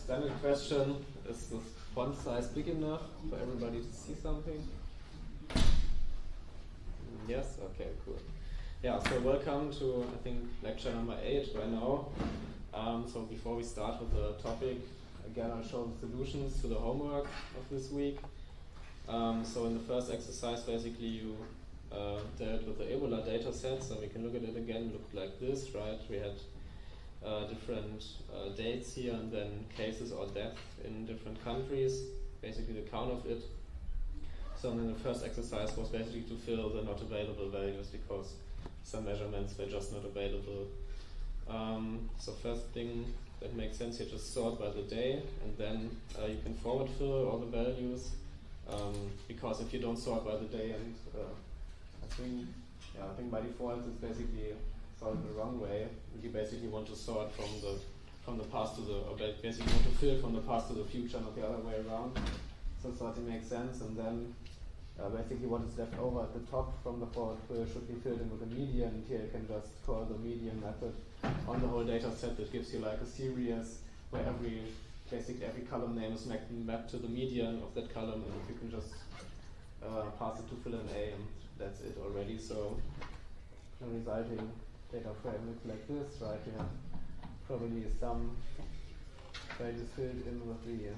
standard question, is the font size big enough for everybody to see something? Yes? Okay, cool. Yeah, so welcome to, I think, lecture number 8 by now. So before we start with the topic, again I'll show the solutions to the homework of this week. So in the first exercise, basically you dealt with the Ebola data set, so we can look at it again, looked like this, right? We had different dates here and then cases or deaths in different countries, basically the count of it. So then the first exercise was basically to fill the not available values because some measurements were just not available. So first thing that makes sense here, just sort by the day, and then you can forward fill all the values, because if you don't sort by the day, and I think by default it's basically sorted the wrong way. You basically want to sort from the past to the, or basically want to fill from the past to the future, not the other way around. So sorting makes sense, and then basically what is left over at the top from the forward fill should be filled in with a median, and here you can just call the median method on the whole data set. That gives you like a series where basically every column name is mapped to the median of that column, and you can just pass it to fill in A, and that's it already. So the resulting data frame looks like this, right? You have probably some values filled in with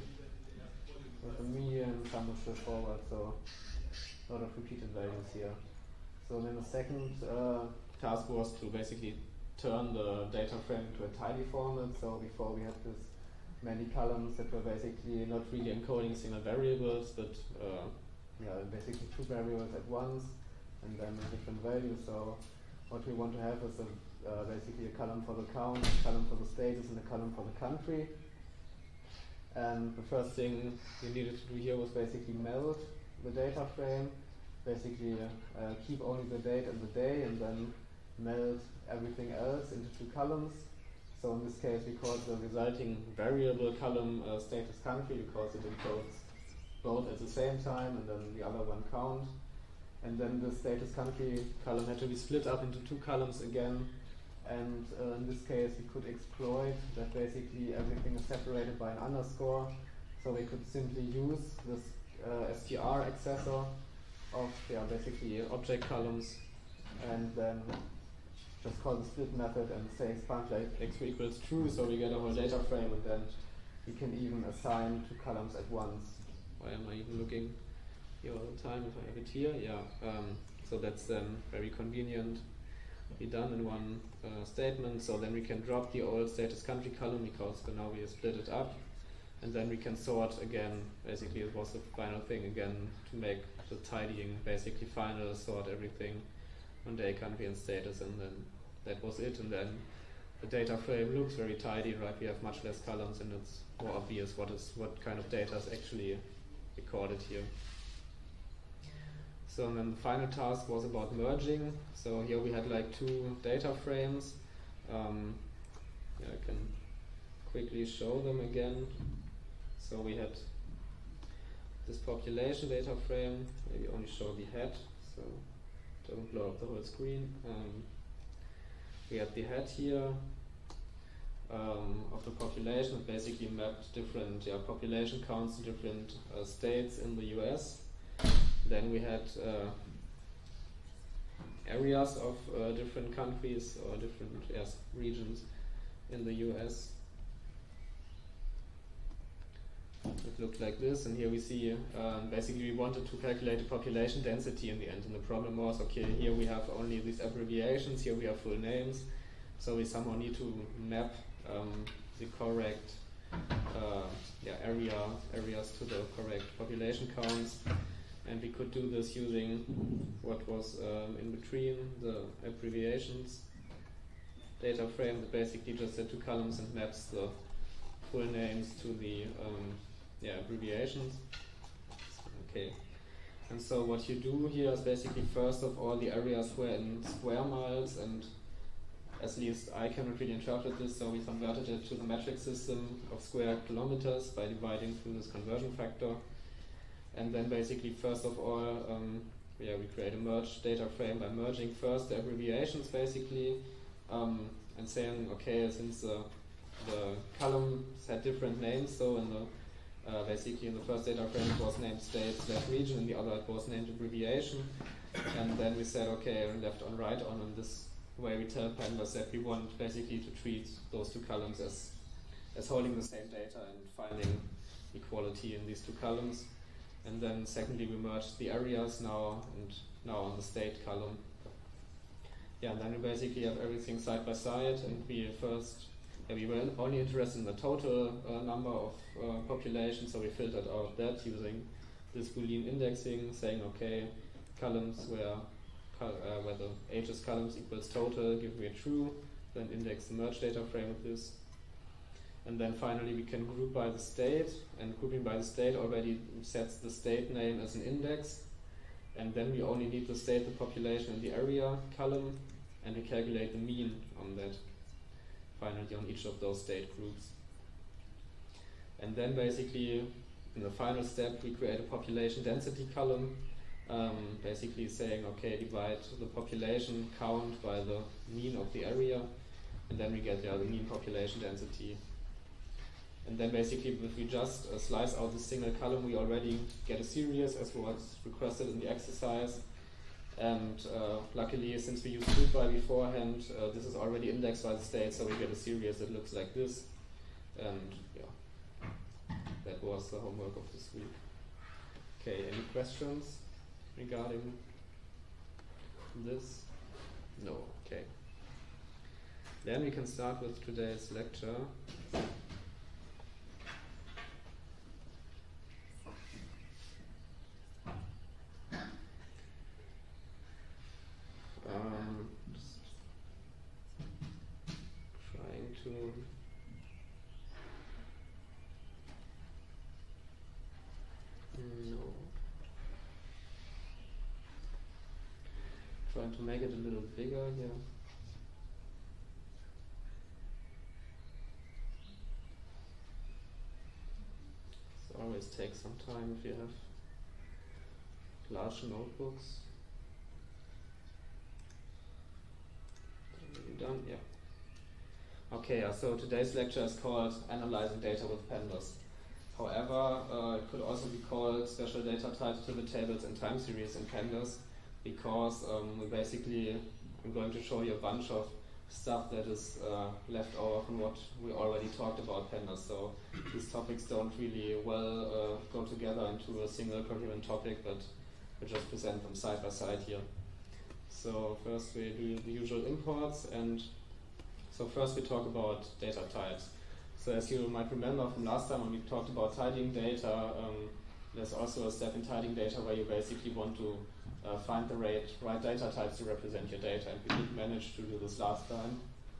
the median, some with the forward, so a lot of repeated values here. So then the second task was to basically turn the data frame into a tidy format. So before we had this many columns that were basically not really encoding single variables, but basically two variables at once, and then different values. So what we want to have is basically a column for the count, a column for the status, and a column for the country. And the first thing we needed to do here was basically meld the data frame, basically keep only the date and the day, and then meld everything else into two columns. So in this case we call the resulting variable column status country because it encodes both at the same time, and then the other one count. And then the status country column had to be split up into two columns again. And in this case we could exploit that basically everything is separated by an underscore. So we could simply use this str accessor of basically object columns, and then just call the split method and say expand like x3 equals true, so we get a whole data frame, and then we can even assign two columns at once. Why am I even looking here all the time if I have it here? Yeah, so that's then very convenient. Be done in one statement. So then we can drop the old status country column because now we have split it up, and then we can sort again. Basically it was the final thing again to make the tidying basically final, sort everything on day, country and status, and then that was it. And then the data frame looks very tidy, right? We have much less columns, and it's more obvious what kind of data is actually recorded here. So and then the final task was about merging. So here we had like two data frames. I can quickly show them again. So we had this population data frame. Maybe only show the head, so it doesn't blow up the whole screen. We had the head here of the population. It basically mapped different population counts in different states in the US. Then we had areas of different countries or different regions in the US. It looked like this, and here we see basically we wanted to calculate the population density in the end, and the problem was, okay, here we have only these abbreviations, here we have full names, so we somehow need to map the correct areas to the correct population counts. And we could do this using what was in between the abbreviations data frame that basically just had two columns and maps the full names to the abbreviations. Okay. And so what you do here is basically first of all the areas were in square miles, and at least I cannot really interpret this, so we converted it to the metric system of square kilometers by dividing through this conversion factor. And then basically first of all we create a merge data frame by merging first the abbreviations basically, and saying, okay, since the columns had different names. So in the basically in the first data frame it was named state/region, in the other it was named abbreviation. And then we said, okay, left on, right on, and this way we tell pandas that we want basically to treat those two columns as holding the same data and finding equality in these two columns. And then secondly, we merged the areas now on the state column. Yeah, and then we basically have everything side by side, and we were only interested in the total number of population, so we filtered out that using this Boolean indexing, saying, okay, columns where the ages columns equals total, give me a true, then index the merge data frame with this. And then finally we can group by the state, and grouping by the state already sets the state name as an index. And then we only need the state, the population, and the area column, and we calculate the mean on that, finally on each of those state groups. And then basically in the final step we create a population density column, basically saying, okay, divide the population count by the mean of the area, and then we get the mean population density. And then basically if we just slice out the single column, we already get a series as was requested in the exercise. And luckily, since we used group by beforehand, this is already indexed by the state, so we get a series that looks like this. And yeah, that was the homework of this week. Okay, any questions regarding this? No, okay. Then we can start with today's lecture. Just trying to trying to make it a little bigger here. It always takes some time if you have large notebooks. Done? Yeah. Okay, so today's lecture is called Analyzing Data with Pandas. However, it could also be called Special Data Types, Pivot Tables, and Time Series in Pandas, because I'm going to show you a bunch of stuff that is left over from what we already talked about Pandas. So these topics don't really well go together into a single coherent topic, but we just present them side by side here. So first we do the usual imports, and so first we talk about data types. So as you might remember from last time when we talked about tidying data, there's also a step in tidying data where you basically want to find the right data types to represent your data, and we did manage to do this last time.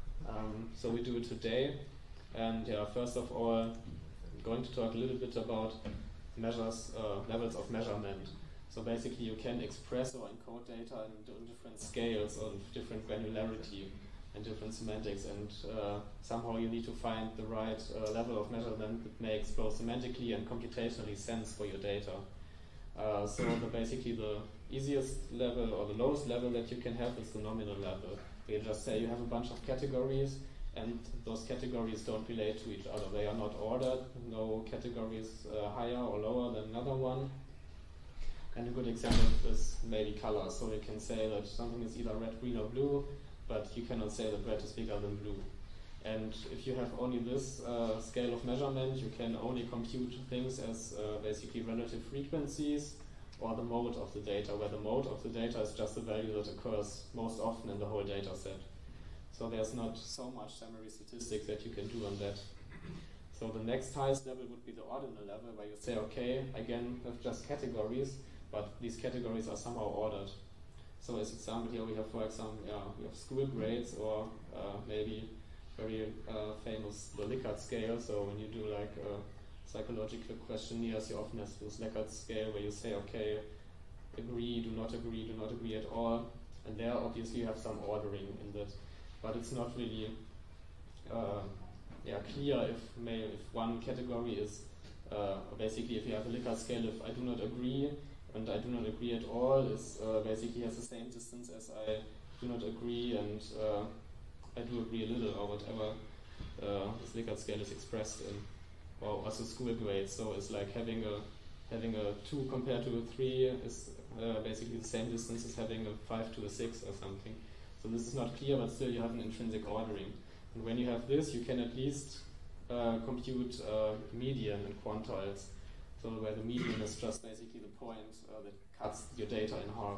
So we do it today, and yeah, first of all, I'm going to talk a little bit about measures, levels of measurement. So basically you can express or encode data in different scales of different granularity and different semantics, and somehow you need to find the right level of measurement that makes both semantically and computationally sense for your data. So basically the easiest level or the lowest level that you can have is the nominal level. You just say you have a bunch of categories, and those categories don't relate to each other. They are not ordered, no category is higher or lower than another one. And a good example is maybe color. So you can say that something is either red, green, or blue, but you cannot say that red is bigger than blue. And if you have only this scale of measurement, you can only compute things as basically relative frequencies or the mode of the data, where the mode of the data is just the value that occurs most often in the whole data set. So there's not so much summary statistics that you can do on that. So the next highest level would be the ordinal level, where you say, okay, again, we have just categories, but these categories are somehow ordered. So as example here we have, for example, we have school grades, or maybe very famous the Likert scale. So when you do like psychological questionnaires, you often have this Likert scale where you say, okay, agree, do not agree at all. And there obviously you have some ordering in that, but it's not really clear if one category is basically, if you have a Likert scale, if I do not agree and I do not agree at all is basically has the same distance as I do not agree and I do agree a little, or whatever this Likert scale is expressed in, or also school grades. So it's like having a 2 compared to a 3 is basically the same distance as having a 5 to a 6 or something. So this is not clear, but still you have an intrinsic ordering. And when you have this, you can at least compute median and quantiles. So where the median is just basically the point that cuts your data in half.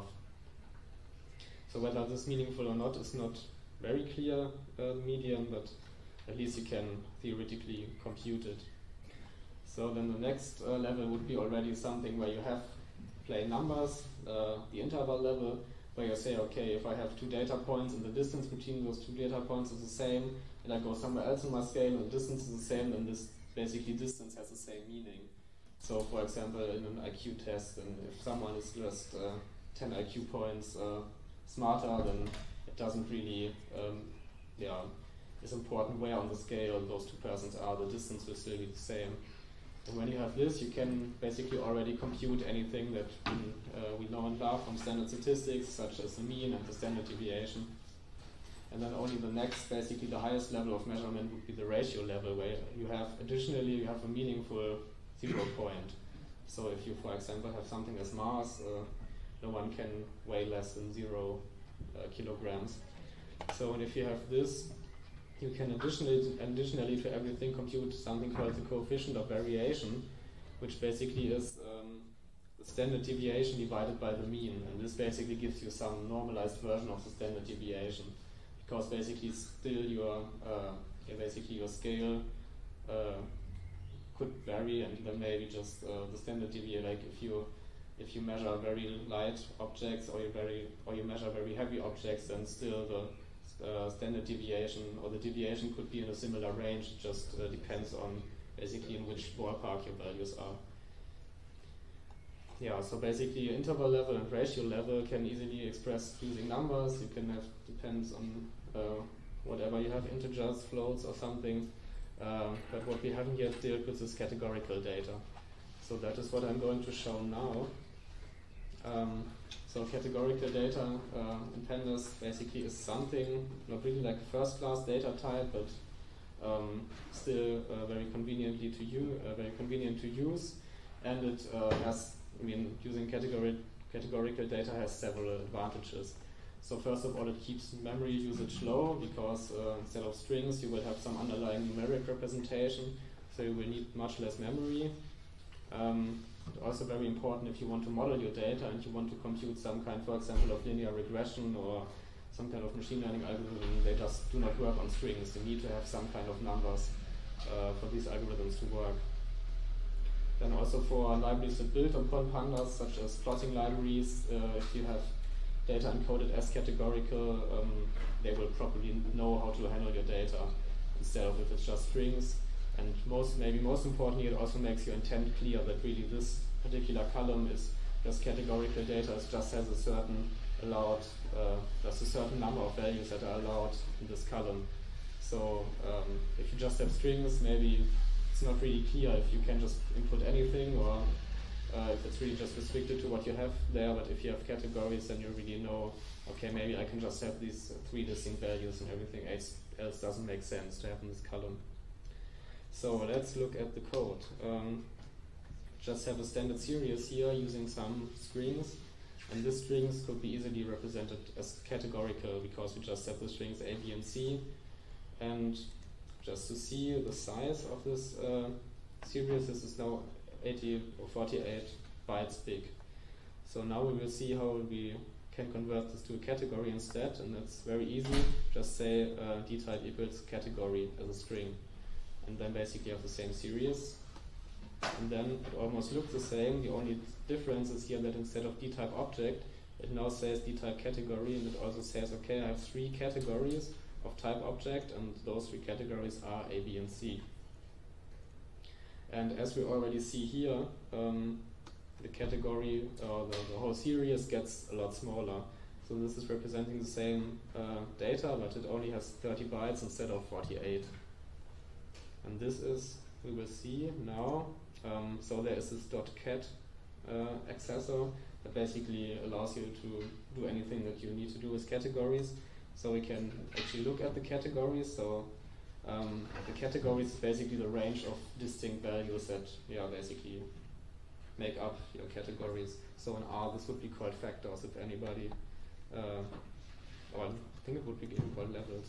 So whether this is meaningful or not is not very clear, the median, but at least you can theoretically compute it. So then the next level would be already something where you have plain numbers, the interval level, where you say, okay, if I have 2 data points and the distance between those 2 data points is the same, and I go somewhere else in my scale and the distance is the same, then this basically distance has the same meaning. So for example, in an IQ test, and if someone is just 10 IQ points smarter, then it doesn't really, it's important where on the scale those 2 persons are, the distance will still be the same. And when you have this, you can basically already compute anything that we know and love from standard statistics, such as the mean and the standard deviation. And then only the next, basically the highest level of measurement would be the ratio level, where you have, additionally, you have a meaningful 0 point. So if you, for example, have something as mass, no one can weigh less than 0 kilograms. So and if you have this, you can additionally to everything compute something called the coefficient of variation, which basically is the standard deviation divided by the mean. And this basically gives you some normalized version of the standard deviation, because basically still your scale could vary, and then maybe just the standard deviation, like if you measure very light objects or you measure very heavy objects, then still the standard deviation or the deviation could be in a similar range. It just depends on basically in which ballpark your values are. Yeah, so basically interval level and ratio level can easily express using numbers. You can have, depends on whatever you have, integers, floats or something. But what we haven't yet dealt with is categorical data. So that is what I'm going to show now. So categorical data in pandas basically is something not really like a first-class data type, but still very convenient to use, and it has, using categorical data has several advantages. So first of all, it keeps memory usage low, because instead of strings you will have some underlying numeric representation, so you will need much less memory. Also very important if you want to model your data and you want to compute some kind, for example, of linear regression or some kind of machine learning algorithm. They just do not work on strings. You need to have some kind of numbers for these algorithms to work. Then also for libraries that build upon pandas, such as plotting libraries, if you have data encoded as categorical, they will probably know how to handle your data instead of if it's just strings. And maybe most importantly, it also makes your intent clear that really this particular column is just categorical data. It just has a certain allowed, just a certain number of values that are allowed in this column. So if you just have strings, maybe it's not really clear if you can just input anything, or if it's really just restricted to what you have there. But if you have categories, then you really know, okay, maybe I can just have these 3 distinct values and everything else doesn't make sense to have in this column. So let's look at the code. Just have a standard series here using some strings, and these strings could be easily represented as categorical because we just have the strings A, B, and C. And just to see the size of this series, this is now 80 or 48 bytes big. So now we will see how we can convert this to a category instead, and it's very easy. Just say dtype equals category as a string, and then basically have the same series. And then it almost looks the same. The only difference is here that instead of dtype object, it now says dtype category, and it also says, okay, I have 3 categories of type object, and those 3 categories are A, B, and C. And as we already see here, the category, the whole series gets a lot smaller. So this is representing the same data, but it only has 30 bytes instead of 48. And this is, we will see now, so there is this .cat accessor that basically allows you to do anything that you need to do with categories. So we can actually look at the categories. So The categories is basically the range of distinct values that basically make up your categories. So in R, this would be called factors if anybody, or I think it would be called levels.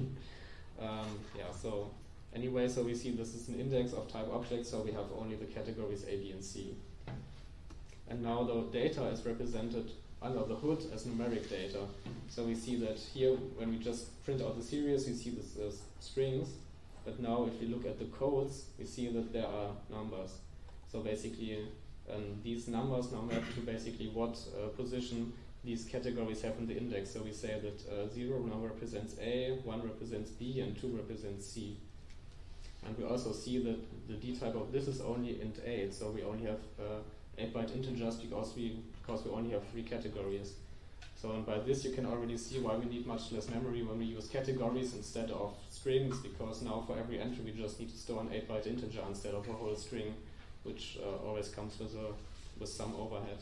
So anyway, so we see this is an index of type object, so we have only the categories A, B, and C. And now the data is represented under the hood as numeric data. So we see that here, when we just print out the series, we see this as strings. But now if we look at the codes, we see that there are numbers. So basically, these numbers now map to basically what position these categories have in the index. So we say that 0 now represents A, 1 represents B, and 2 represents C. And we also see that the D type of this is only int 8, so we only have 8-byte integers because we only have 3 categories. So and by this you can already see why we need much less memory when we use categories instead of strings, because now for every entry we just need to store an 8-byte integer instead of a whole string, which always comes with some overhead.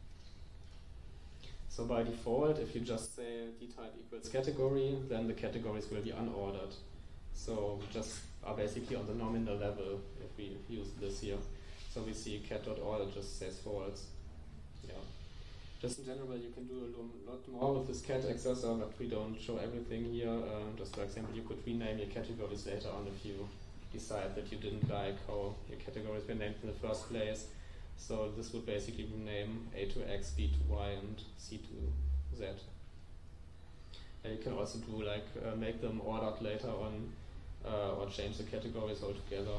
So by default, if you just say dtype equals category, then the categories will be unordered. So we just are basically on the nominal level if we use this here. So we see cat.order just says false. Yeah. Just in general, you can do a lot more with this cat accessor, but we don't show everything here. Just for example, you could rename your categories later on if you decide that you didn't like how your categories were named in the first place. So this would basically rename A to X, B to Y, and C to Z. And you can also do like make them ordered later on, or change the categories altogether.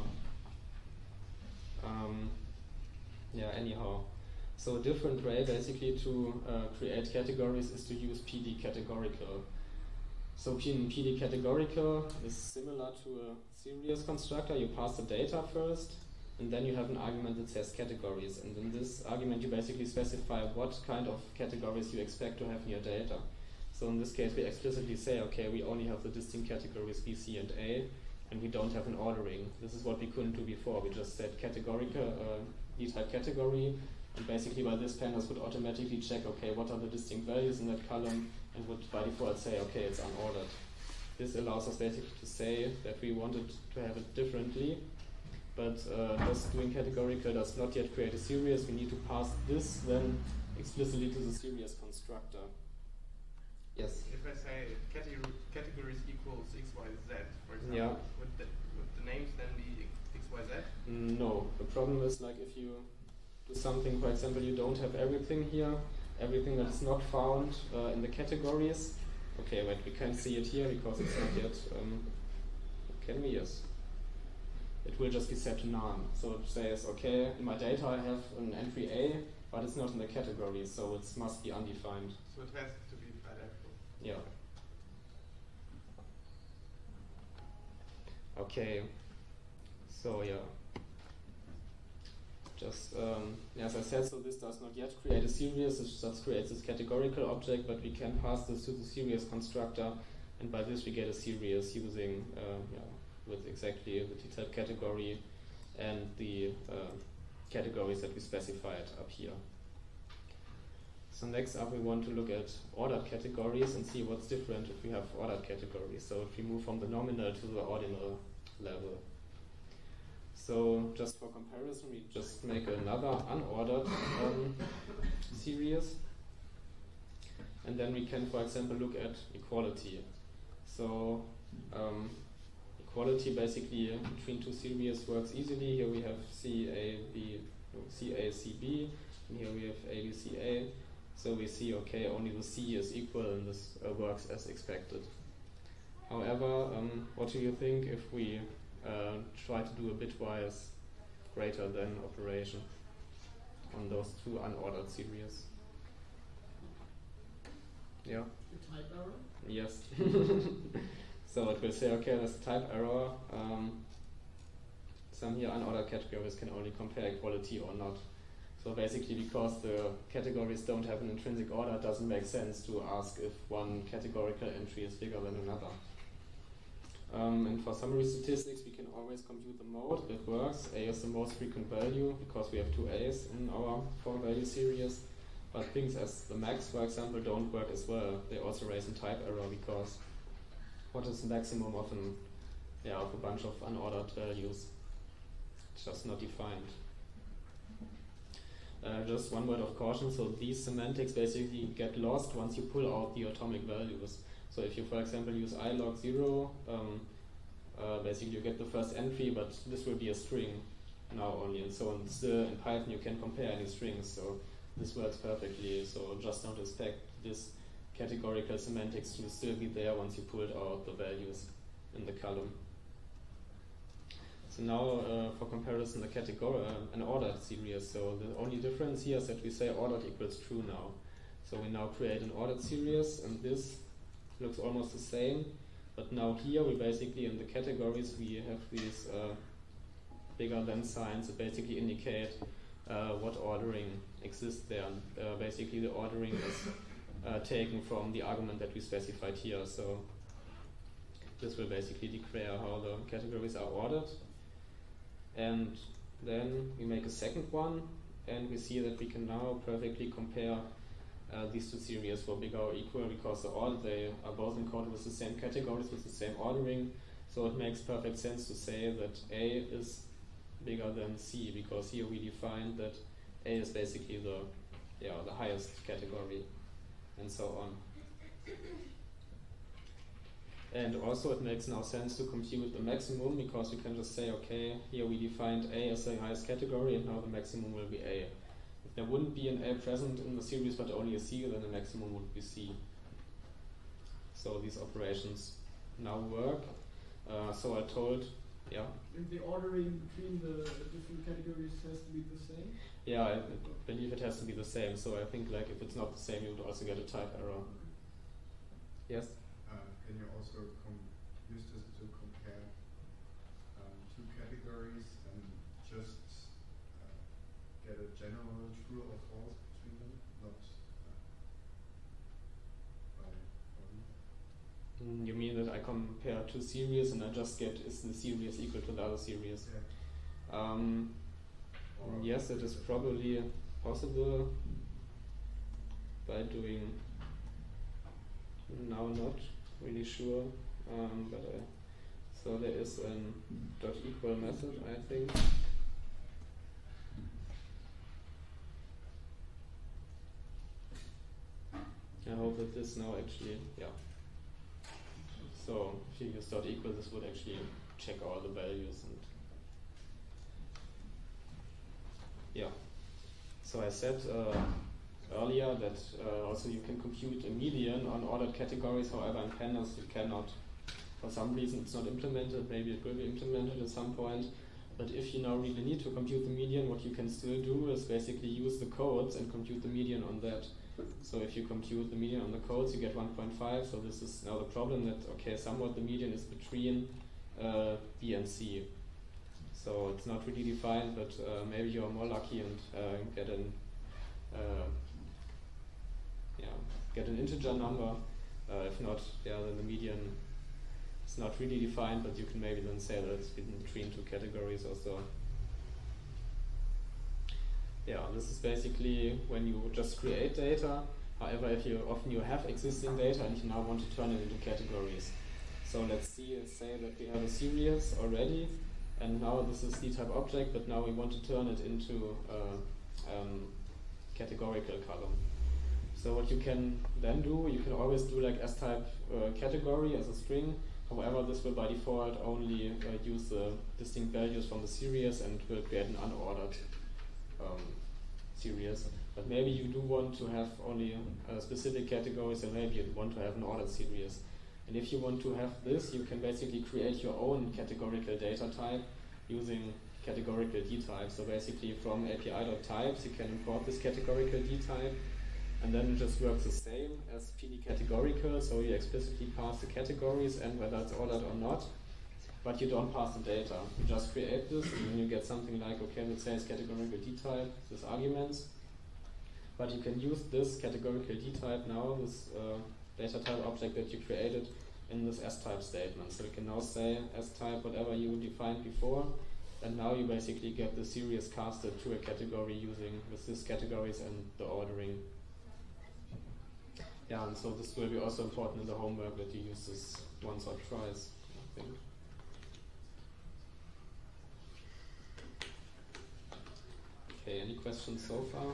Anyhow. So a different way basically to create categories is to use PD categorical. So PD categorical is similar to a series constructor. You pass the data first, and then you have an argument that says categories. And in this argument you basically specify what kind of categories you expect to have in your data. So in this case we explicitly say, okay, we only have the distinct categories B, C, and A, and we don't have an ordering. This is what we couldn't do before. We just said categorical, D-type category, and basically by this pandas would automatically check, okay, what are the distinct values in that column, and would by default say, okay, it's unordered. This allows us basically to say that we wanted to have it differently, but just doing categorical does not yet create a series. We need to pass this then explicitly to the series constructor. Yes? If I say categories equals XYZ, for example, would the names then be XYZ? No. The problem is, like, if you do something, for example, you don't have everything here, everything that is not found in the categories. Okay, wait, we can't see it here because it's not yet. Can we? Yes. It will just be set to none. So it says, okay, in my data I have an entry A, but it's not in the category, so it must be undefined. So it has to be identical. Yeah. Okay. So yeah. Just as I said, so this does not yet create a series. It just creates this categorical object, but we can pass this to the series constructor, and by this we get a series using with exactly the D-type category and the categories that we specified up here. So next up we want to look at ordered categories and see what's different if we have ordered categories. So if we move from the nominal to the ordinal level. So just for comparison, we just make another unordered series. And then we can, for example, look at equality. So equality basically between two series works easily. Here we have CA, CB, and here we have ABC, So we see, okay, only the C is equal, and this works as expected. However, what do you think if we try to do a bitwise greater than operation on those two unordered series? Yeah? The type error? Yes. So it will say, okay, there's a type error. Some here unordered categories can only compare equality or not. So basically, because the categories don't have an intrinsic order, it doesn't make sense to ask if one categorical entry is bigger than another. And for summary statistics, we can always compute the mode. It works. A is the most frequent value because we have two A's in our 4-value series. But things as the max, for example, don't work as well. They also raise a type error because what is the maximum of an of a bunch of unordered values, just not defined. Just one word of caution, so these semantics basically get lost once you pull out the atomic values. So if you, for example, use I log 0, basically you get the first entry, but this will be a string now only, and so on. Still in Python you can compare any strings, so this works perfectly, so just don't expect this categorical semantics to still be there once you pulled out the values in the column. So now for comparison, the category, an ordered series. So the only difference here is that we say ordered equals true now. So we now create an ordered series, and this looks almost the same. But now here we basically, in the categories, we have these bigger than signs that basically indicate what ordering exists there. Basically the ordering is taken from the argument that we specified here. So this will basically declare how the categories are ordered. And then we make a second one, and we see that we can now perfectly compare these two series for bigger or equal, because they are both encoded with the same categories, with the same ordering. So it makes perfect sense to say that A is bigger than C, because here we define that A is basically the highest category, and so on. And also it makes now sense to compute the maximum, because we can just say, okay, here we defined A as the highest category, and now the maximum will be A. If there wouldn't be an A present in the series but only a C, then the maximum would be C. So these operations now work. So I told, If the ordering between the different categories has to be the same? Yeah, I believe it has to be the same. So I think like if it's not the same, you would also get a type error. Yes? Can you also use this to compare two categories and just get a general true or false between them? Not by You mean that I compare two series and I just get, is the series equal to the other series? Yeah. Yes, it is probably possible by doing, now not really sure, so there is an dot equal method, I think. I hope that this now actually, so if you use dot equal, this would actually check all the values, and so I said earlier that also you can compute a median on ordered categories. However, in pandas you cannot. For some reason it's not implemented. Maybe it will be implemented at some point. But if you now really need to compute the median, what you can still do is basically use the codes and compute the median on that. So if you compute the median on the codes, you get 1.5. So this is now the problem that, okay, somewhat the median is between B and C. So it's not really defined, but maybe you're more lucky and get an integer number. If not, then the median is not really defined, but you can maybe then say that it's between two categories or so. This is basically when you just create data. However, if you have existing data and you now want to turn it into categories. So let's say that we have a series already, and now this is the type object, but now we want to turn it into categorical column. So what you can then do, you can always do like S-type category as a string. However, this will by default only use the distinct values from the series and will create an unordered series. But maybe you do want to have only specific categories, and maybe you want to have an ordered series. And if you want to have this, you can basically create your own categorical data type using categorical dtype. So basically from API.types you can import this categorical dtype, and then it just works the same as PD categorical, so you explicitly pass the categories and whether it's ordered or not, but you don't pass the data. You just create this, and then you get something like, okay, let's say it's categorical dtype, this arguments, but you can use this categorical dtype now, this data type object that you created, in this S-type statement. So you can now say S-type whatever you defined before, and now you basically get the series casted to a category using with these categories and the ordering. And so this will be also important in the homework that you use this once or twice, I think. Okay, any questions so far?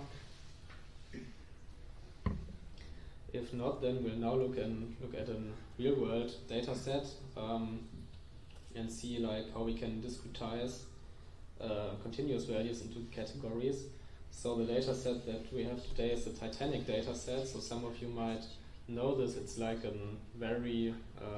If not, then we'll now look at a real-world data set and see like how we can discretize continuous values into categories. So the data set that we have today is the Titanic data set. So some of you might know this. It's like a very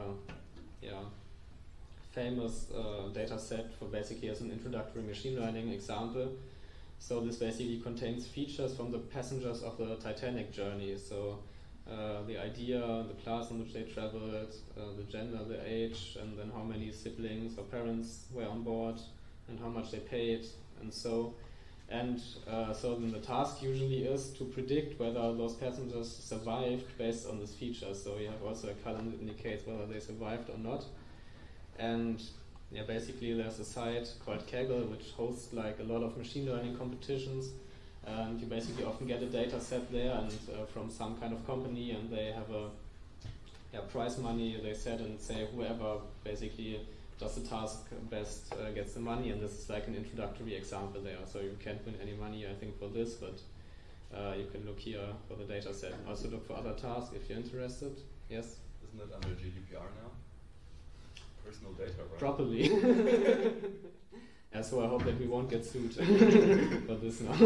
famous data set for basically as an introductory machine learning example. So this basically contains features from the passengers of the Titanic journey. So the idea, the class in which they traveled, the gender, the age, and then how many siblings or parents were on board, and how much they paid, and so. And so then the task usually is to predict whether those passengers survived based on this feature. So you have also a column that indicates whether they survived or not. And yeah, basically there's a site called Kaggle which hosts like a lot of machine learning competitions. And you basically often get a data set there and from some kind of company, and they have a prize money they set and say whoever basically does the task best gets the money, and this is like an introductory example there. So you can't win any money, I think, for this, but you can look here for the data set and also look for other tasks if you're interested. Yes? Isn't it under GDPR now? Personal data, right? Probably. Yeah, so I hope that we won't get sued for this now.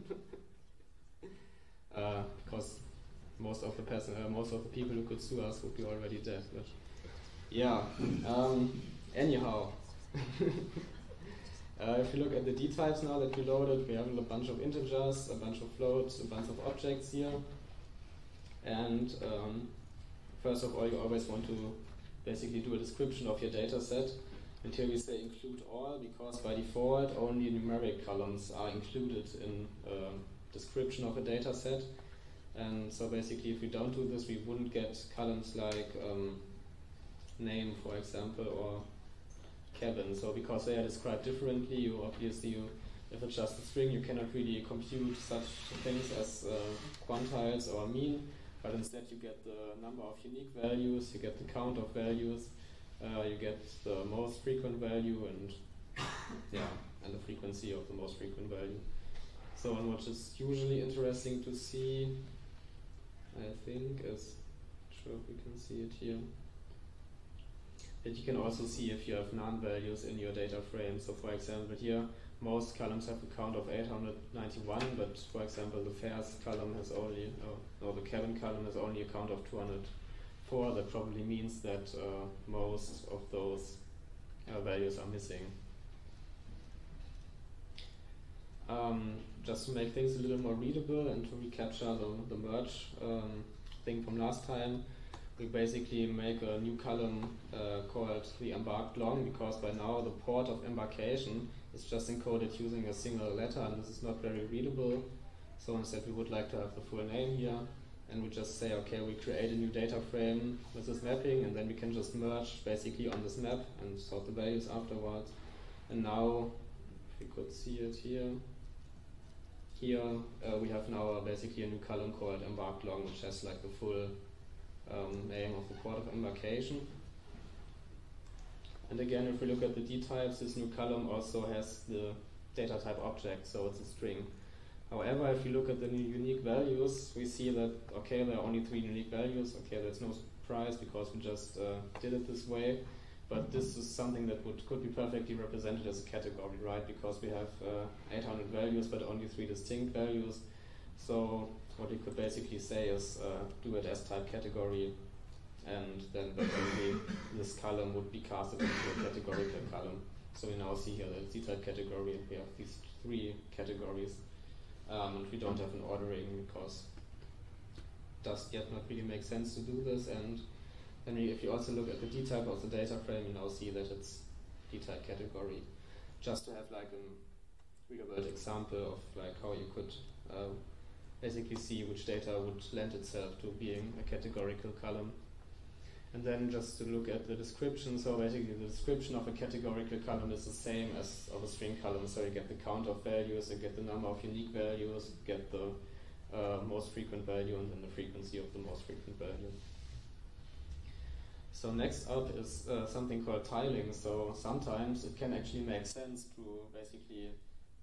Because most of the people who could sue us would be already dead. But yeah. Anyhow, if you look at the D-types now that we loaded, we have a bunch of integers, a bunch of floats, a bunch of objects here. And first of all, you always want to basically do a description of your data set. And here we say include all, because by default only numeric columns are included in description of a data set. And so basically if we don't do this, we wouldn't get columns like name, for example, or cabin. So because they are described differently, if it's just a string, you cannot really compute such things as quantiles or mean, but instead you get the number of unique values, you get the count of values, you get the most frequent value and the frequency of the most frequent value. So and what is usually interesting to see, I think, is, not sure if we can see it here, that you can also see if you have non-values in your data frame. So for example here, most columns have a count of 891, but for example the fares column has only, the cabin column has only a count of 204. That probably means that most of those values are missing. Just to make things a little more readable and to recapture the merge thing from last time, we basically make a new column called the embarked long, because by now the port of embarkation is just encoded using a single letter, and this is not very readable. So instead we would like to have the full name here, and we just say, okay, we create a new data frame with this mapping, and then we can just merge basically on this map and sort the values afterwards. And now, if you could see it here, we have now basically a new column called embarked long, which has like the full name of the port of embarkation. And again, if we look at the D-types, this new column also has the data type object, so it's a string. However, if you look at the unique values, we see that, okay, there are only 3 unique values. Okay, there's no surprise because we just did it this way. But this is something that could be perfectly represented as a category, right? Because we have 800 values, but only 3 distinct values. So what you could basically say is do it as type category, and then basically this column would be casted into a categorical column. So we now see here that D-type category, we have these 3 categories. And we don't have an ordering because it does yet not really make sense to do this. And then if you also look at the D-type of the data frame, you now see that it's D-type category. Just to have like a real-world example of like how you could basically see which data would lend itself to being a categorical column. And then just to look at the description, so basically the description of a categorical column is the same as of a string column. So you get the count of values, you get the number of unique values, you get the most frequent value, and then the frequency of the most frequent value. So next up is something called tiling. So sometimes it can actually make sense to basically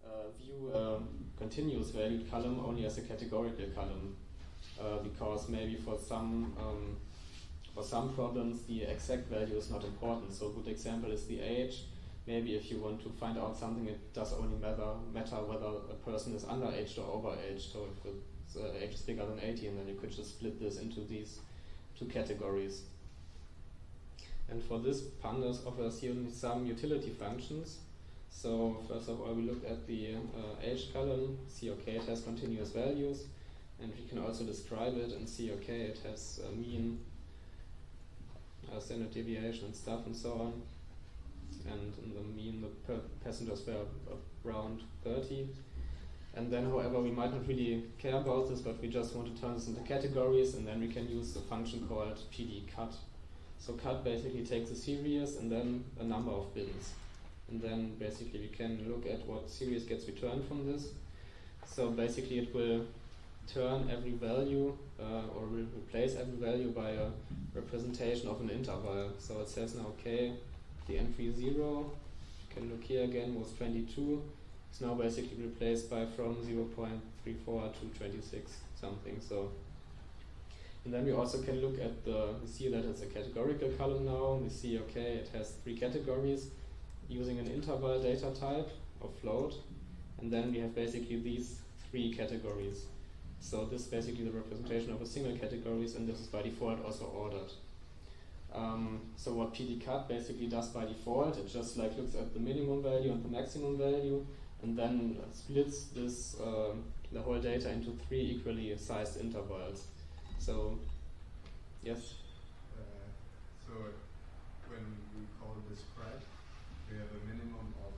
view a continuous valued column only as a categorical column, because maybe for some problems the exact value is not important. So a good example is the age. Maybe if you want to find out something, it does only matter whether a person is underaged or overaged. So if the age is bigger than 18, then you could just split this into these two categories. And for this, Pandas offers here some utility functions. So first of all, we look at the age column, see okay, it has continuous values, and we can also describe it and see okay, it has a mean, standard deviation and stuff and so on. And in the mean, the passengers were around 30. And then, however, we might not really care about this, but we just want to turn this into categories, and then we can use a function called pdcut. So cut basically takes a series and then a number of bins. And then basically we can look at what series gets returned from this. So basically it will turn every value or will replace every value by a representation of an interval. So it says now, okay, the entry 0, you can look here again, was 22. It's now basically replaced by from 0.34 to 26 something. So, and then we also can look at we see that it's a categorical column now. We see, okay, it has 3 categories using an interval data type of float. And then we have basically these 3 categories. So this is basically the representation of a single categories, and this is by default also ordered. So what pdcut basically does by default, it just like looks at the minimum value and the maximum value, and then splits this the whole data into 3 equally sized intervals. So, yes? So when we call this spread, we have a minimum of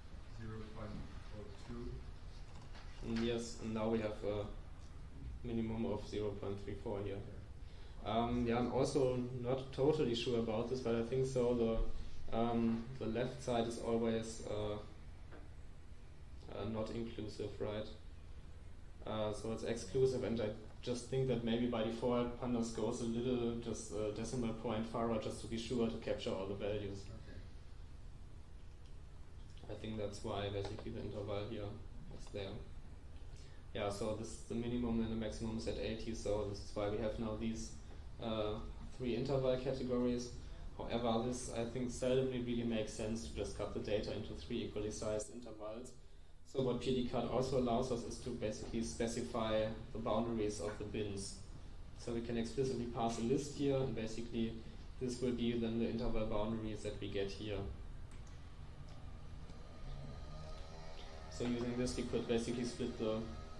0.02. Yes, and now we have a minimum of 0.34 here. Yeah, I'm also not totally sure about this, but I think so. The left side is always not inclusive, right? So it's exclusive, and I just think that maybe by default Pandas goes a little just decimal point farther just to be sure to capture all the values. Okay. I think that's why basically the interval here is there. Yeah, so the minimum and the maximum is at 80, so this is why we have now these 3 interval categories. However, this I think seldomly really makes sense to just cut the data into 3 equally sized intervals. So what pdcut also allows us is to basically specify the boundaries of the bins. So we can explicitly pass a list here, and basically this will be then the interval boundaries that we get here. So using this we could basically split the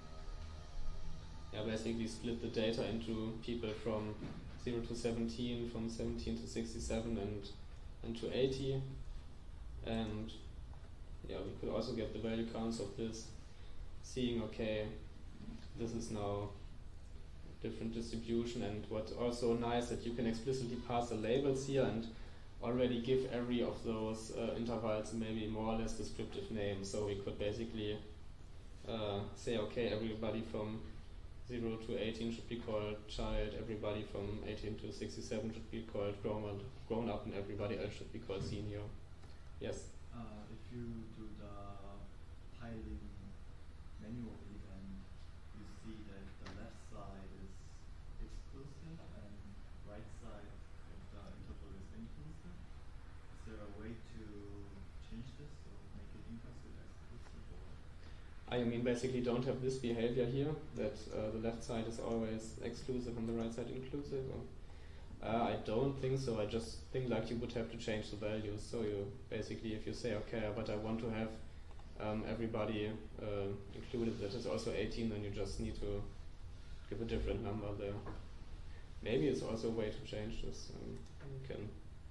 data into people from 0 to 17, from 17 to 67 and to 80. And yeah, we could also get the value counts of this, seeing, okay, this is now different distribution, and what's also nice that you can explicitly pass the labels here and already give every of those intervals maybe more or less descriptive name. So we could basically say, okay, everybody from 0 to 18 should be called child, everybody from 18 to 67 should be called grown up, and everybody else should be called senior. Yes? If you do the tiling manually, and you see that the left side is exclusive and right side of the interval is inclusive, is there a way to change this or make it inclusive, exclusive? Or? I mean, basically don't have this behavior here, that the left side is always exclusive and the right side inclusive? Or? I don't think so. I just think like you would have to change the values. So you basically, if you say, okay, but I want to have everybody included that is also 18, then you just need to give a different number there. Maybe it's also a way to change this. You can.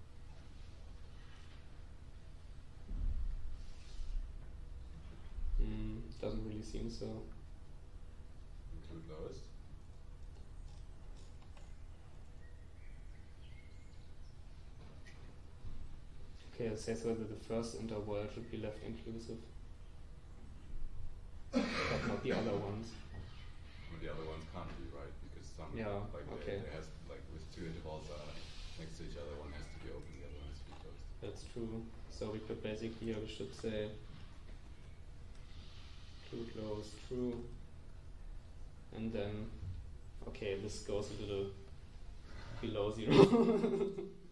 Doesn't really seem so. Include lowest? Okay, it says whether the first interval should be left inclusive, but not the other ones. Well, the other ones can't be, right? Because some, Yeah, like, okay. they has, like, with 2 intervals next to each other, one has to be open, the other one has to be closed. That's true. So we could basically here we should say close true, and then, okay, this goes a little below 0.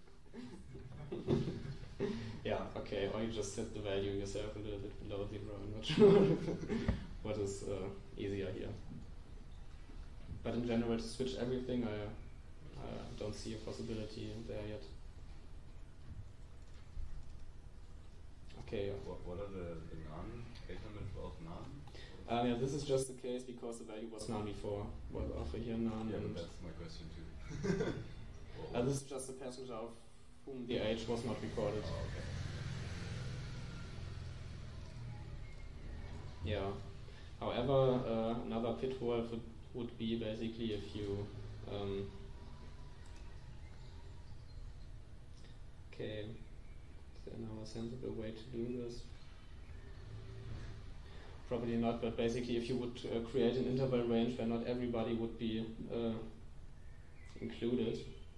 Yeah, okay, or you just set the value yourself a little bit below 0. I'm not sure what is easier here. But in general, to switch everything, I don't see a possibility there yet. Okay. What are the non-812 none? Yeah, this is just the case because the value was none before. Well, over here none. Yeah, and but that's my question too. this is just a passenger of whom the age was not recorded. Oh, okay. Yeah. However, another pitfall would be basically if you okay, is there now a sensible way to do this? Probably not, but basically if you would create an interval range where not everybody would be included,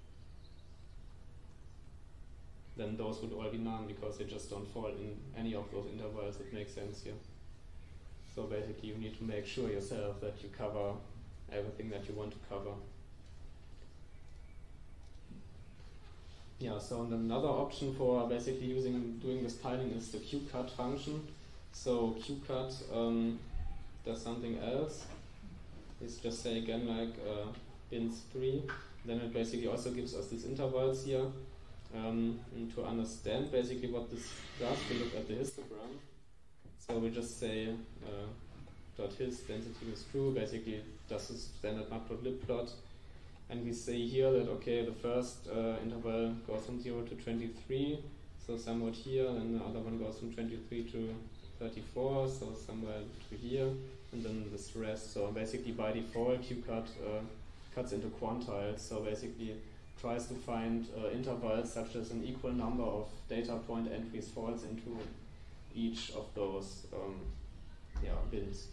then those would all be none because they just don't fall in any of those intervals. It makes sense here. So basically you need to make sure yourself that you cover everything that you want to cover. Yeah, so another option for basically doing this tiling is the qcut function. So qcut does something else. Let's just say again like bins 3. Then it basically also gives us these intervals here. And to understand basically what this does, we look at the histogram. So we just say .hist density is true, basically does a standard matplotlib plot. And we say here that, okay, the first interval goes from 0 to 23, so somewhat here, and the other one goes from 23 to 34, so somewhere to here, and then this rest. So basically by default, qcut cuts into quantiles, so basically tries to find intervals such as an equal number of data point entries falls into each of those bins.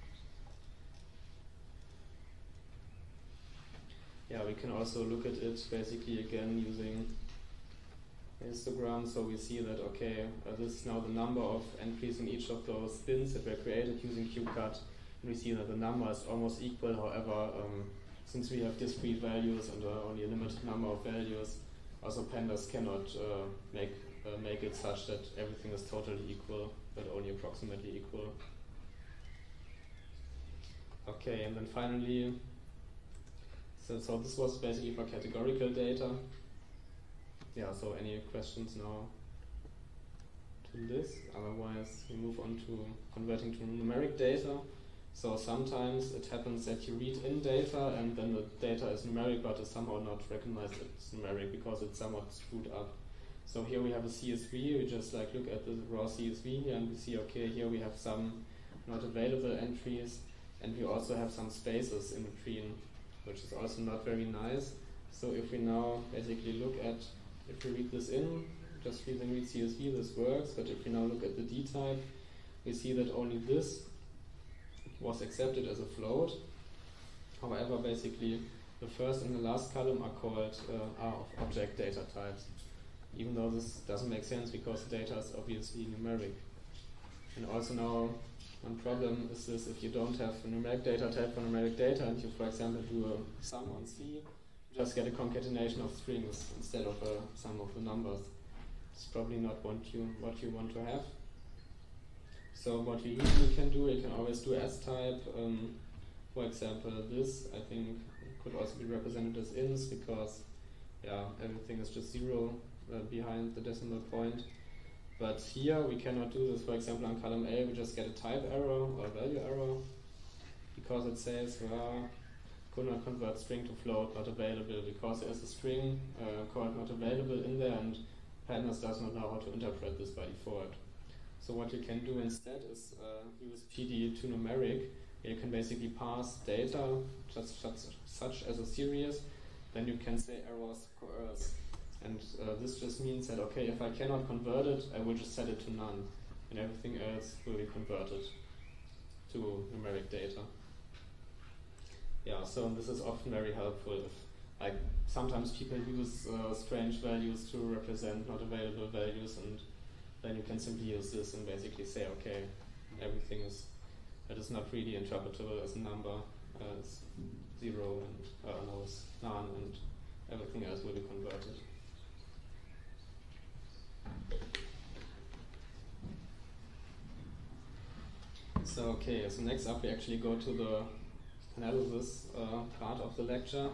Yeah, we can also look at it basically again using histogram. So we see that, okay, this is now the number of entries in each of those bins that were created using qcut. And we see that the number is almost equal. However, since we have discrete values and only a limited number of values, also pandas cannot make it such that everything is totally equal, but only approximately equal. Okay, and then finally, so this was basically for categorical data. Yeah, so any questions now to this? Otherwise, we move on to converting to numeric data. So sometimes it happens that you read in data and then the data is numeric but is somehow not recognized it's numeric because it's somewhat screwed up. So here we have a CSV, we just like look at the raw CSV here and we see, okay, here we have some not available entries and we also have some spaces in between, which is also not very nice. So if we now basically look at, if we read this in, just using read CSV, this works, but if we now look at the D type, we see that only this was accepted as a float. However, basically the first and the last column are called are of object data types, even though this doesn't make sense because the data is obviously numeric. And also now one problem is this: if you don't have a numeric data type for numeric data and you, for example, do a sum on C, you just get a concatenation of strings instead of a sum of the numbers. It's probably not what you want to have. So what you usually can do, you can always do S-type. For example, this I think could also be represented as ins because everything is just 0 behind the decimal point. But here we cannot do this. For example, on column A we just get a type error or value error because it says could not convert string to float, not available, because there is a string called not available in there and Pandas does not know how to interpret this by default. So what you can do instead is use PD to numeric. You can basically pass data such as a series, then you can say errors coerce. And this just means that, okay, if I cannot convert it, I will just set it to none, and everything else will be converted to numeric data. Yeah, so this is often very helpful. If, sometimes people use strange values to represent not available values, and then you can simply use this and basically say, okay, everything is that is not really interpretable as a number, as 0 and no, as none, and everything else will be converted. So okay, so next up we actually go to the analysis part of the lecture.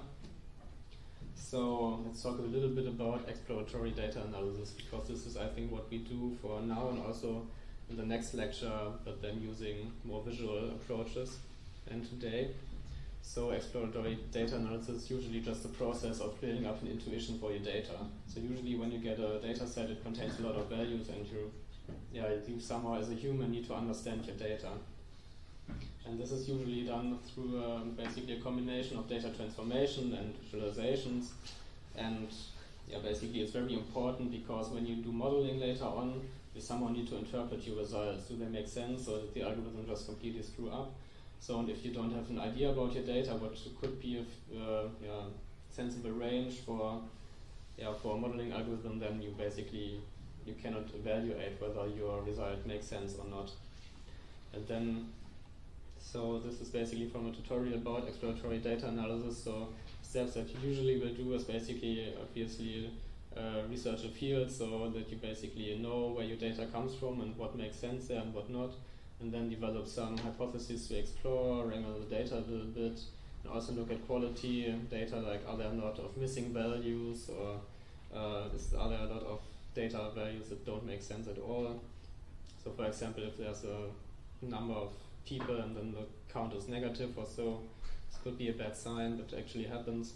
So let's talk a little bit about exploratory data analysis, because this is, I think, what we do for now and also in the next lecture, but then using more visual approaches than today. So exploratory data analysis is usually just the process of building up an intuition for your data. So usually when you get a data set, it contains a lot of values, and you somehow as a human need to understand your data. And this is usually done through basically a combination of data transformation and visualizations. And basically it's very important, because when you do modeling later on, you somehow need to interpret your results. Do they make sense, or did the algorithm just completely screw up? So, and if you don't have an idea about your data, what could be a sensible range for a modeling algorithm, then you cannot evaluate whether your result makes sense or not. And then, so this is basically from a tutorial about exploratory data analysis. So steps that you usually will do is basically, obviously, research a field, so that you basically know where your data comes from and what makes sense there and what not, and then develop some hypotheses to explore, wrangle the data a little bit, and also look at quality data, like are there a lot of missing values, or are there a lot of data values that don't make sense at all. So for example, if there's a number of people and then the count is negative or so, this could be a bad sign, but actually happens.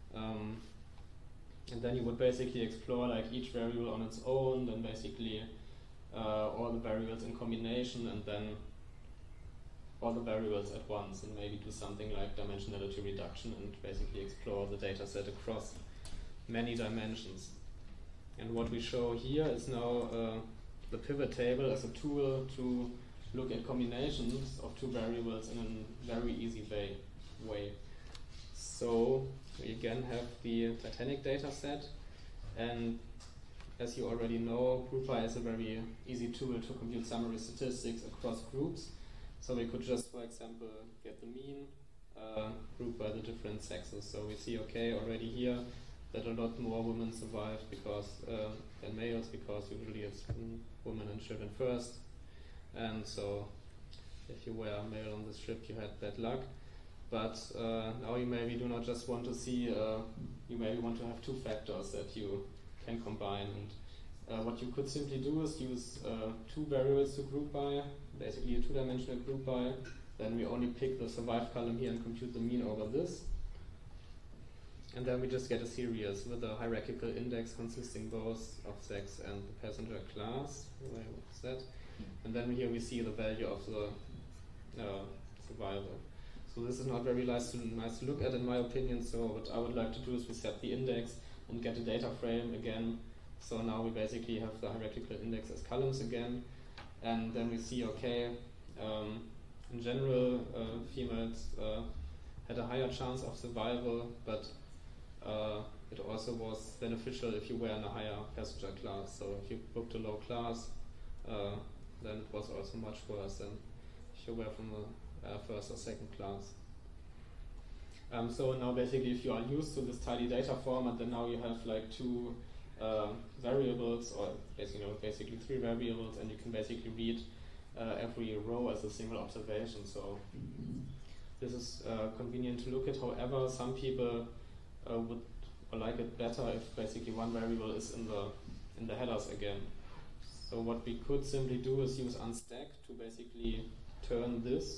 And then you would basically explore like each variable on its own, then basically all the variables in combination, and then all the variables at once, and maybe do something like dimensionality reduction and basically explore the data set across many dimensions. And what we show here is now the pivot table as a tool to look at combinations of two variables in a very easy way. So we again have the Titanic data set, and as you already know, GroupBy is a very easy tool to compute summary statistics across groups. So we could just, for example, get the mean grouped by the different sexes. So we see, okay, already here that a lot more women survive than males, because usually it's women and children first. And so if you were a male on this ship, you had bad luck. But now you maybe do not just want to see, you maybe want to have two factors that you can combine. And what you could simply do is use two variables to group by, basically a two-dimensional group by. Then we only pick the survive column here and compute the mean over this. And then we just get a series with a hierarchical index consisting both of sex and the passenger class. What's that? And then here we see the value of the survivor. So this is not very nice to look at, in my opinion. So what I would like to do is we set the index and get a data frame again. So now we basically have the hierarchical index as columns again. And then we see, okay, in general, females had a higher chance of survival, but it also was beneficial if you were in a higher passenger class. So if you booked a low class, then it was also much worse than if you were from the first or second class. So now basically if you are used to this tidy data format, then now you have like two variables, or basically three variables, and you can basically read every row as a single observation. So this is convenient to look at. However, some people would like it better if basically one variable is in the headers again. So what we could simply do is use unstack to basically turn this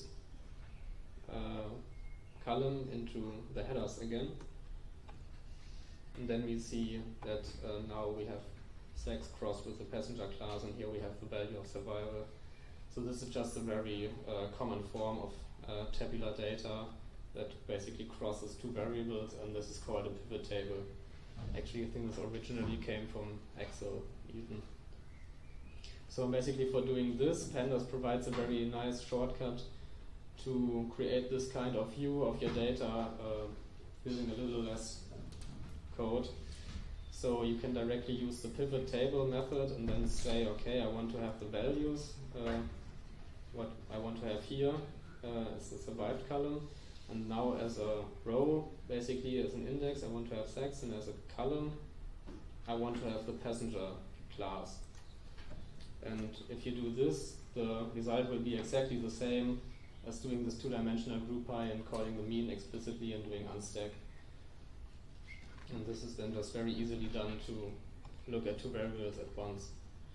column into the headers again. And then we see that now we have sex crossed with the passenger class, and here we have the value of survival. So this is just a very common form of tabular data that basically crosses two variables, and this is called a pivot table. Actually, I think this originally came from Excel even. So basically for doing this, Pandas provides a very nice shortcut to create this kind of view of your data using a little less code. So you can directly use the pivot table method and then say, okay, I want to have the values, what I want to have here, as the survived column, and now as a row, basically as an index, I want to have sex, and as a column, I want to have the passenger class. And if you do this, the result will be exactly the same as doing this two-dimensional GroupBy and calling the mean explicitly and doing unstack. And this is then just very easily done to look at two variables at once.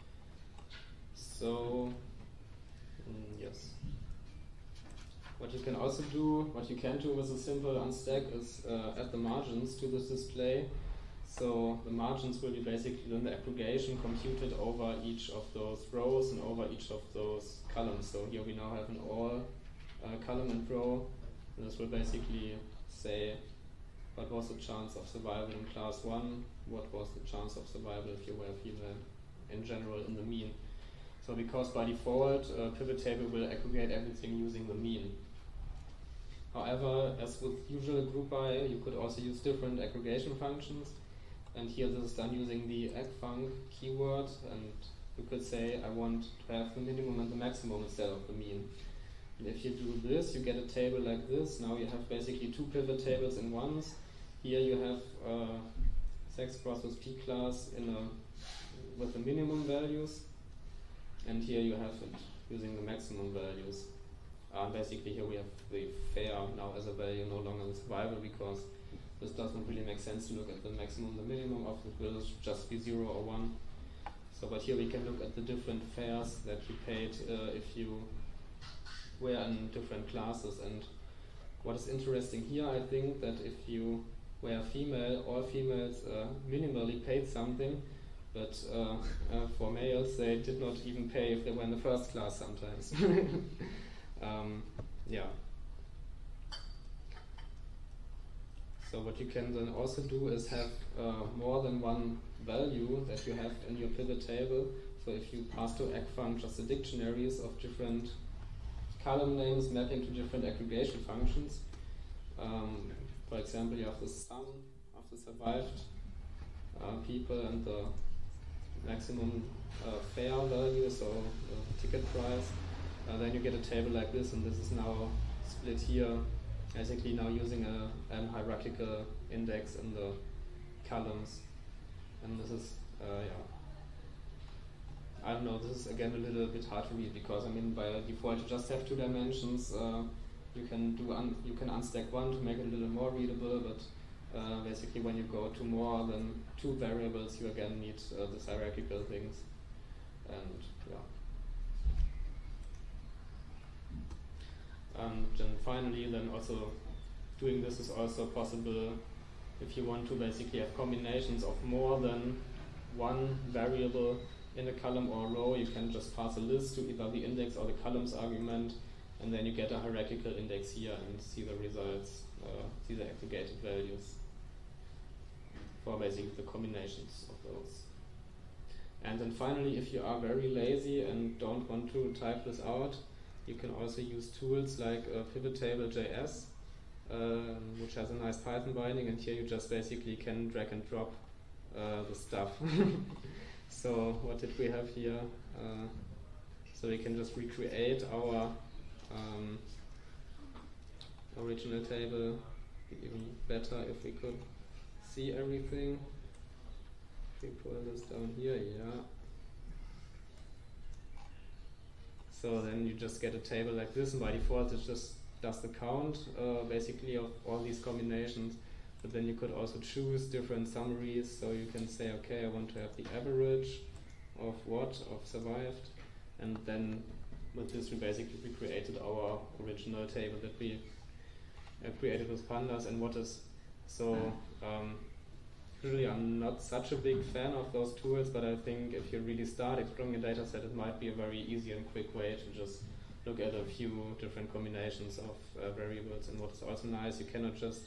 So, yes. What you can also do, what you can do with a simple unstack is add the margins to this display. So the margins will be basically then the aggregation computed over each of those rows and over each of those columns. So here we now have an all column and row. And this will basically say what was the chance of survival in class 1, what was the chance of survival if you were female in general in the mean. So because by default pivot table will aggregate everything using the mean. However, as with usual GroupBy, you could also use different aggregation functions. And here this is done using the aggfunc keyword, and you could say I want to have the minimum and the maximum instead of the mean. And if you do this, you get a table like this. Now you have basically two pivot tables in one. Here you have sex process P class with the minimum values, and here you have it using the maximum values. Basically here we have the fair now as a value, no longer the survival, because this doesn't really make sense to look at the maximum, the minimum of it will just be 0 or 1. So, but here we can look at the different fares that you paid if you were in different classes. And what is interesting here, I think, that if you were female, all females minimally paid something, but for males they did not even pay if they were in the first class sometimes. Yeah. So what you can then also do is have more than one value that you have in your pivot table. So if you pass to aggfunc just the dictionaries of different column names mapping to different aggregation functions. For example, you have the sum of the survived people and the maximum fare value, so the ticket price. Then you get a table like this, and this is now split here, basically now using a hierarchical index in the columns. And this is, I don't know, this is again a little bit hard to read, because I mean by default you just have 2 dimensions. You can unstack one to make it a little more readable, but basically when you go to more than 2 variables, you again need these hierarchical things. And yeah. And then finally, then also doing this is also possible if you want to basically have combinations of more than one variable in a column or a row. You can just pass a list to either the index or the columns argument, and then you get a hierarchical index here and see the results, see the aggregated values for basically the combinations of those. And then finally, if you are very lazy and don't want to type this out, you can also use tools like pivottable.js, which has a nice Python binding, and here you just basically can drag and drop the stuff. So what did we have here? So we can just recreate our original table. Even better if we could see everything. If we pull this down here, yeah. So then you just get a table like this, and by default it just does the count basically of all these combinations. But then you could also choose different summaries, so you can say, okay, I want to have the average of what, of survived, and then with this we basically recreated our original table that we created with pandas. And what is so usually I'm not such a big fan of those tools, but I think if you really start exploring a data set, it might be a very easy and quick way to just look at a few different combinations of variables. And what's also nice, you cannot just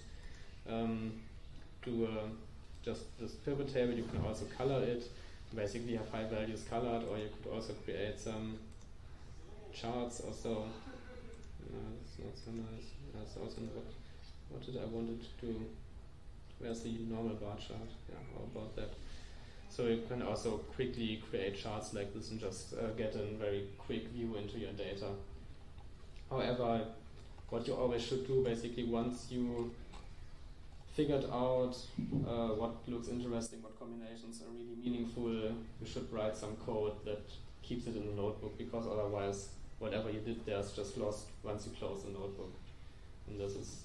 do just this pivot table, you can also color it, basically have high values colored, or you could also create some charts also. That's not so nice. That's also not what did I wanted to do. Where's the normal bar chart? Yeah, how about that? So you can also quickly create charts like this and just get a very quick view into your data. However, I what you always should do basically once you figured out what looks interesting, what combinations are really meaningful, you should write some code that keeps it in the notebook, because otherwise whatever you did there is just lost once you close the notebook. And this is,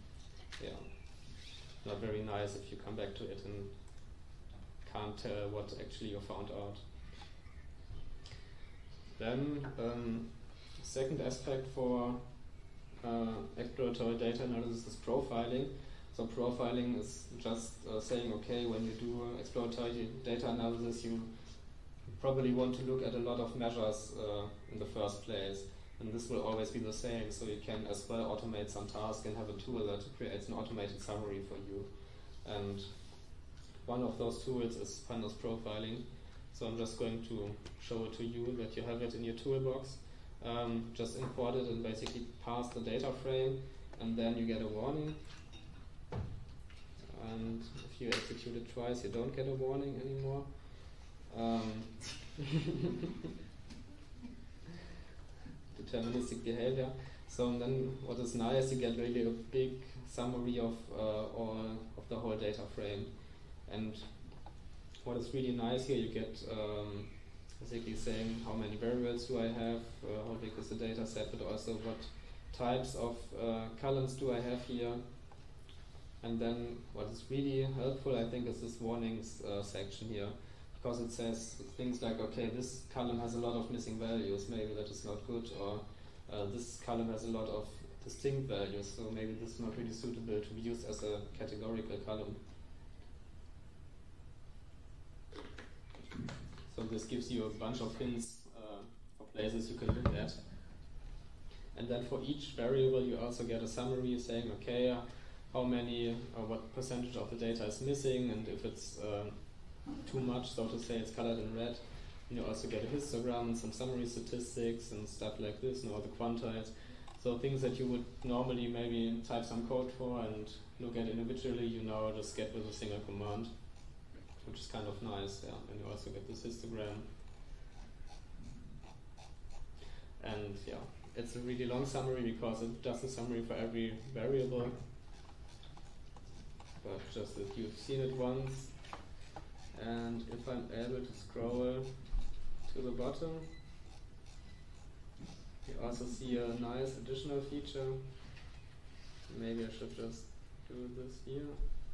not very nice if you come back to it and can't tell what actually you found out. Then, second aspect for exploratory data analysis is profiling. So profiling is just saying, okay, when you do exploratory data analysis, you probably want to look at a lot of measures in the first place. And this will always be the same, so you can as well automate some task and have a tool that creates an automated summary for you. And one of those tools is Pandas profiling. So I'm just going to show it to you that you have it in your toolbox. Just import it and basically pass the data frame, and then you get a warning. And if you execute it twice, you don't get a warning anymore. Deterministic behavior. So then what is nice, you get really a big summary of all of the whole data frame. And what is really nice here, you get basically saying how many variables do I have, how big is the data set, but also what types of columns do I have here. And then what is really helpful, I think, is this warnings section here, because it says things like, okay, this column has a lot of missing values, maybe that is not good, or this column has a lot of distinct values, so maybe this is not really suitable to be used as a categorical column. So this gives you a bunch of hints for places you can look at. And then for each variable you also get a summary saying, okay, how many or what percentage of the data is missing, and if it's too much, so to say, it's colored in red. And you also get a histogram and some summary statistics and stuff like this, and all the quantiles. So things that you would normally maybe type some code for and look at individually, you now just get with a single command, which is kind of nice, yeah. And you also get this histogram. And yeah, it's a really long summary because it does a summary for every variable. But just that you've seen it once. And if I'm able to scroll to the bottom, you also see a nice additional feature. Maybe I should just do this here.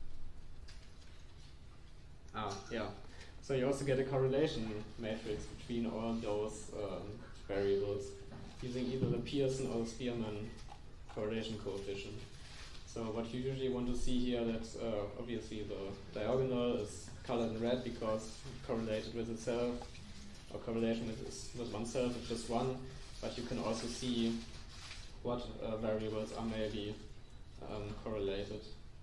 Yeah. So you also get a correlation matrix between all those variables using either the Pearson or the Spearman correlation coefficient. So what you usually want to see here, that obviously the diagonal is colored in red because correlated with itself, or correlation with oneself is just one, but you can also see what variables are maybe correlated.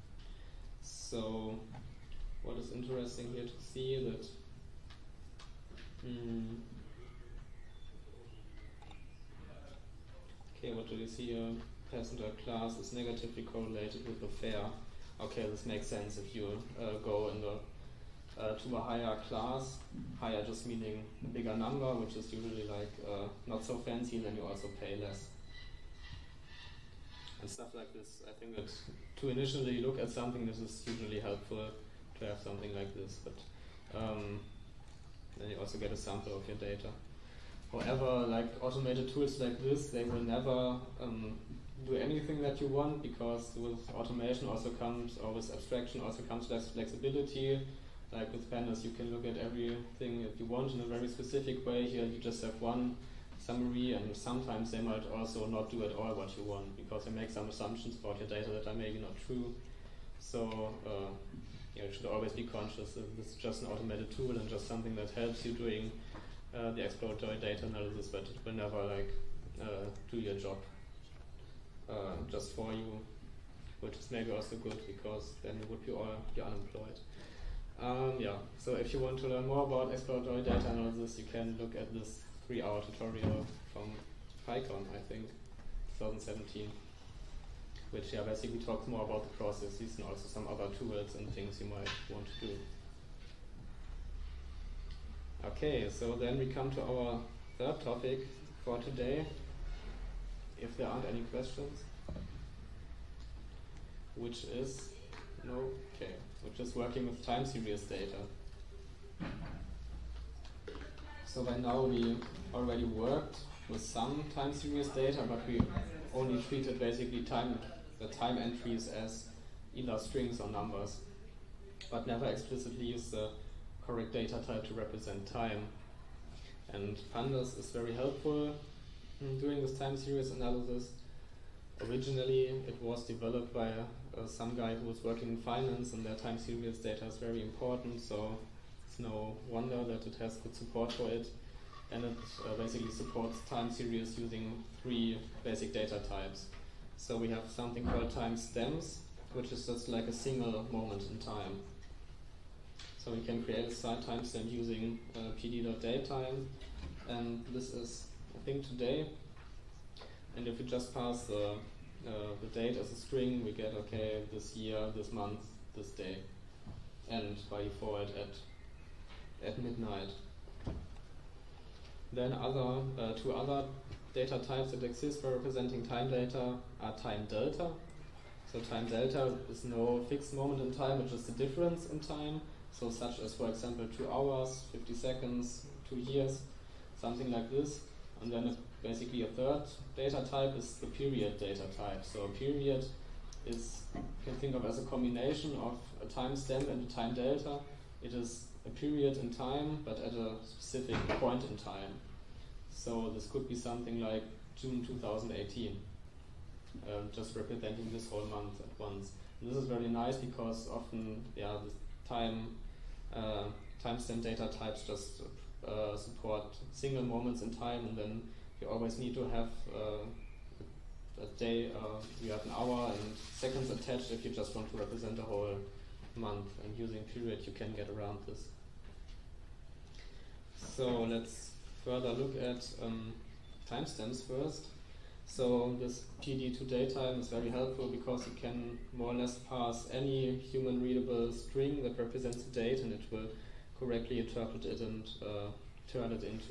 So what is interesting here to see that okay, what do you see here? Passenger class is negatively correlated with the fare. Okay, this makes sense if you go in the to a higher class, higher just meaning a bigger number, which is usually like not so fancy, then you also pay less. And stuff like this, I think that to initially look at something, this is usually helpful to have something like this, but then you also get a sample of your data. However, like automated tools like this, they will never do anything that you want, because with automation also comes, or with abstraction also comes less flexibility. Like with Pandas, you can look at everything if you want in a very specific way. Here you just have one summary, and sometimes they might also not do at all what you want, because they make some assumptions about your data that are maybe not true. So you should always be conscious that this is just an automated tool and just something that helps you doing the exploratory data analysis, but it will never like do your job just for you, which is maybe also good, because then you would be unemployed. Yeah, so if you want to learn more about exploratory data analysis, you can look at this 3-hour tutorial from PyCon, I think, 2017, which basically talks more about the processes and also some other tools and things you might want to do. Okay, so then we come to our third topic for today. If there aren't any questions. which is working with time series data. So by now we already worked with some time series data, but we only treated basically the time entries as either strings or numbers, but never explicitly used the correct data type to represent time. And Pandas is very helpful in doing this time series analysis. Originally it was developed by some guy who was working in finance, and their time series data is very important, so it's no wonder that it has good support for it. And it basically supports time series using 3 basic data types. So we have something called time stems, which is just like a single moment in time. So we can create a timestamp using pd.datetime, and this is, I think, today. And if we just pass the date as a string, we get, okay, this year, this month, this day, and by default at midnight. Then two other data types that exist for representing time data are time delta. So time delta is no fixed moment in time, it's just a difference in time. So such as, for example, 2 hours, 50 seconds, 2 years, something like this. And then basically a third data type is the period data type. So a period is, you can think of as a combination of a timestamp and a time delta. It is a period in time, but at a specific point in time. So this could be something like June 2018, just representing this whole month at once. And this is very nice because often, the timestamp data types just support single moments in time, and then you always need to have a day, you have an hour and seconds attached if you just want to represent a whole month, and using period you can get around this. So let's further look at timestamps first. So this pd2datetime is very helpful because you can more or less pass any human readable string that represents a date, and it will correctly interpret it and turn it into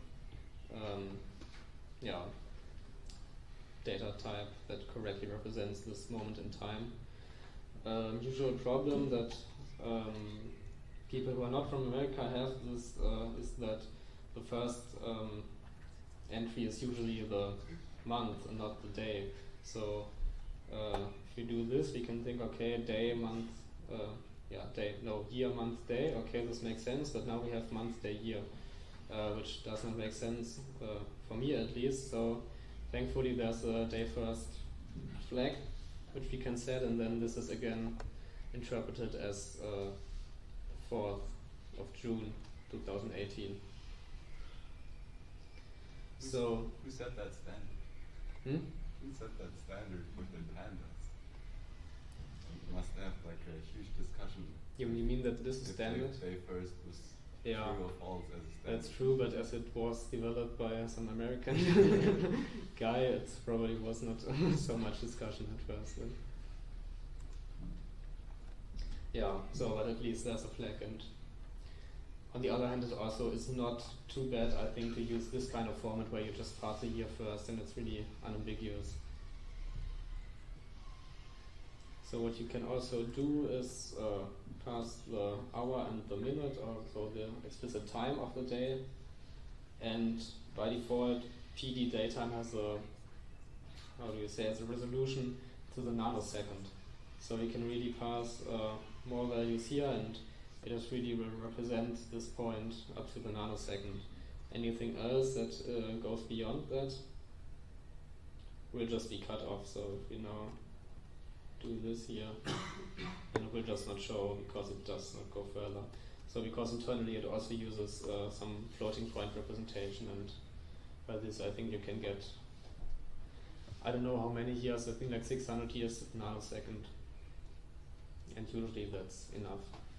a data type that correctly represents this moment in time. Usual problem that people who are not from America have this is that the first entry is usually the month and not the day. So if we do this, we can think, okay, day, month, year, month, day. Okay, this makes sense, but now we have month, day, year, which does not make sense for me at least. So thankfully there's a day first flag which we can set, and then this is again interpreted as 4th of June 2018. So who set that standard? Who set that standard within Pandas? You must have like a huge discussion. You mean that this is standard? Day first was true or false as a standard. That's true, but as it was developed by some American guy, it probably was not so much discussion at first. Then. But at least there's a flag, and on the other hand, it also is not too bad, I think, to use this kind of format where you just pass a year first, and it's really unambiguous. So what you can also do is pass the hour and the minute, or so the explicit time of the day, and by default pd_datetime has a resolution to the nanosecond. So we can really pass more values here, and it just really will represent this point up to the nanosecond. Anything else that goes beyond that will just be cut off. So if we now do this here, then it will just not show because it does not go further. So because internally it also uses some floating point representation, and by this I think you can get, I don't know how many years, I think like 600 years per nanosecond, and usually that's enough.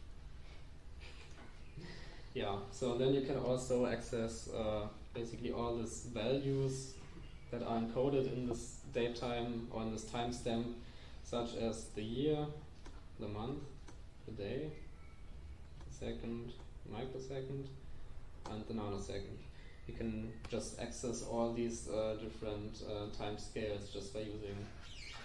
So then you can also access basically all these values that are encoded in this datetime or in this timestamp, such as the year, the month, the day, the second, microsecond, and the nanosecond. You can just access all these different time scales just by using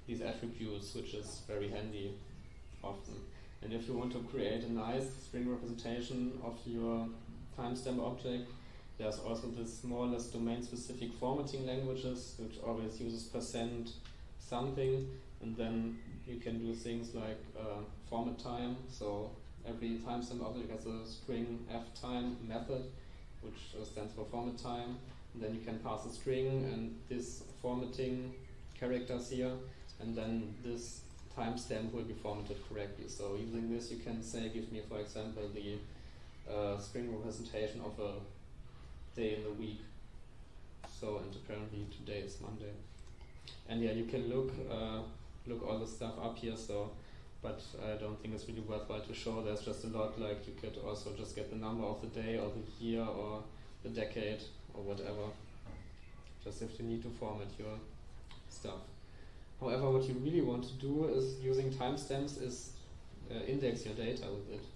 these attributes, which is very handy often. And if you want to create a nice string representation of your timestamp object, there's also this more or less domain-specific formatting languages, which always uses percent something, and then you can do things like format time. So every timestamp object has a string ftime method, which stands for format time. And then you can pass a string and this formatting characters here, and then this timestamp will be formatted correctly. So using this, you can say, give me, for example, the string representation of a day in the week. So, and apparently today is Monday. And yeah, you can look all the stuff up here. So, but I don't think it's really worthwhile to show. There's just a lot. Like you could also just get the number of the day or the year or the decade or whatever. Just if you need to format your stuff. However, what you really want to do is using timestamps is index your data with it.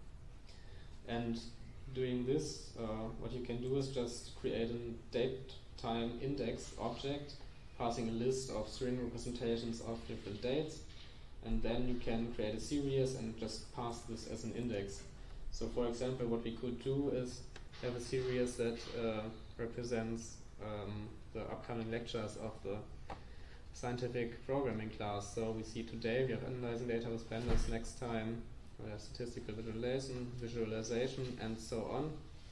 And doing this, what you can do is just create a date-time index object, passing a list of string representations of different dates, and then you can create a series and just pass this as an index. So for example, what we could do is have a series that represents the upcoming lectures of the scientific programming class. So we see today we have analyzing data with pandas, next time we have statistical visualization, and so on.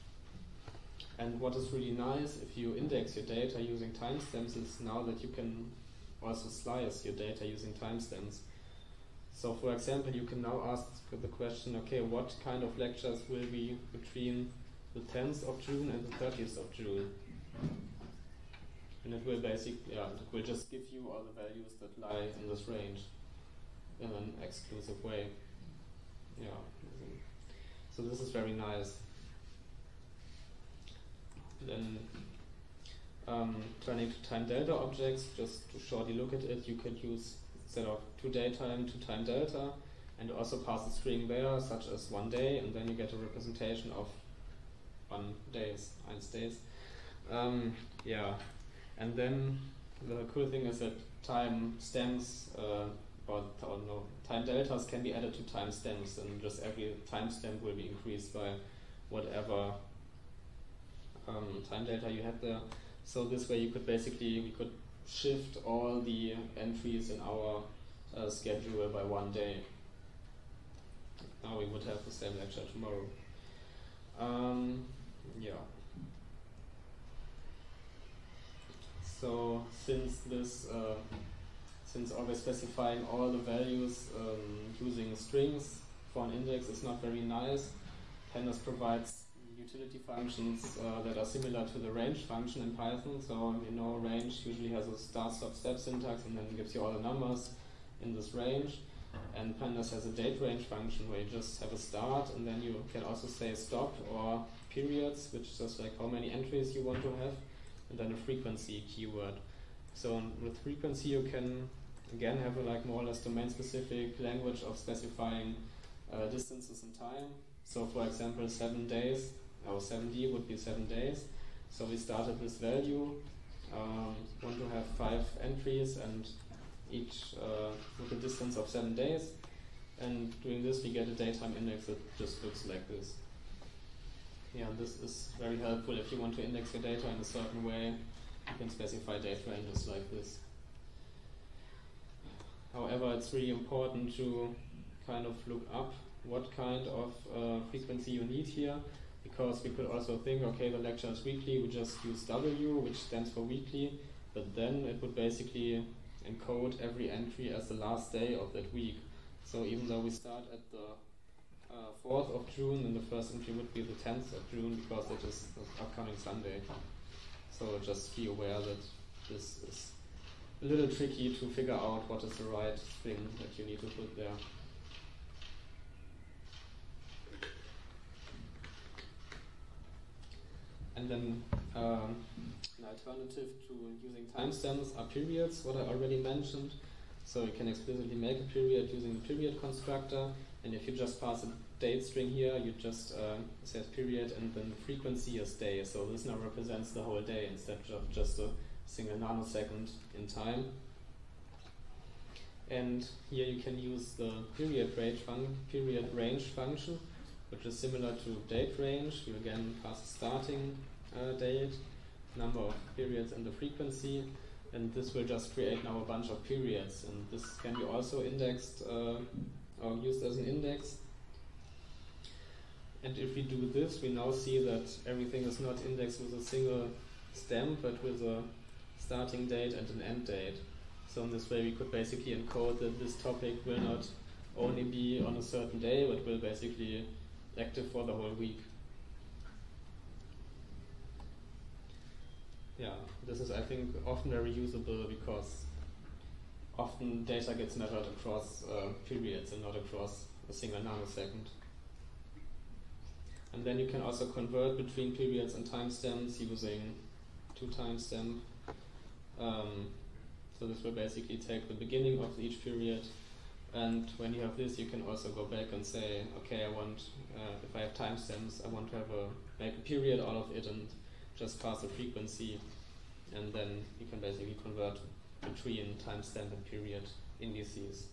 And what is really nice if you index your data using timestamps is now that you can also slice your data using timestamps. So for example, you can now ask the question, okay, what kind of lectures will be between the 10th of June and the 30th of June? And it will basically, it will just give you all the values that lie in this range in an exclusive way. Yeah. So this is very nice. Then turning to time delta objects, just to shortly look at it, you could use, instead of toDatetime, to time delta, and also pass a string there, such as 1 day, and then you get a representation of 1 days. Yeah. And then the cool thing is that timestamps time deltas can be added to timestamps, and just every timestamp will be increased by whatever time delta you had there. So this way we could shift all the entries in our schedule by 1 day. Now we would have the same lecture tomorrow. Yeah. So since always specifying all the values using strings for an index is not very nice, Pandas provides utility functions that are similar to the range function in Python. So you know, range usually has a start, stop, step syntax, and then gives you all the numbers in this range. And Pandas has a date range function where you just have a start, and then you can also say stop or periods, which is just like how many entries you want to have, and then a frequency keyword. So with frequency you can again have a more or less domain-specific language of specifying distances in time. So for example, 7 days, or 7D would be 7 days. So we started this value, want to have 5 entries, and each with a distance of 7 days. And doing this, we get a datetime index that just looks like this. Yeah, this is very helpful if you want to index your data in a certain way. You can specify date ranges like this. However, it's really important to kind of look up what kind of frequency you need here, because we could also think, okay, the lecture is weekly, we just use W, which stands for weekly, but then it would basically encode every entry as the last day of that week. So even though we start at the 4th of June, then the first entry would be the 10th of June, because it is the upcoming Sunday. So just be aware that this is a little tricky to figure out what is the right string that you need to put there. And then an alternative to using timestamps are periods, what I already mentioned. So you can explicitly make a period using the period constructor, and if you just pass a date string here, you just say period and then the frequency is day. So this now represents the whole day instead of just a single nanosecond in time. And here you can use the period range function, which is similar to date range. You again pass a starting date, number of periods, and the frequency. And this will just create now a bunch of periods. And this can be also indexed or used as an index. And if we do this, we now see that everything is not indexed with a single stamp, but with a starting date and an end date. So in this way we could basically encode that this topic will not only be on a certain day, but will basically active for the whole week. Yeah, this is, I think, often very usable because often data gets measured across periods and not across a single nanosecond. And then you can also convert between periods and timestamps using toTimestamp. So this will basically take the beginning of each period, and when you have this, you can also go back and say, okay, I want, if I have timestamps, I want to make a period out of it and just pass a frequency, and then you can basically convert between timestamp and period indices.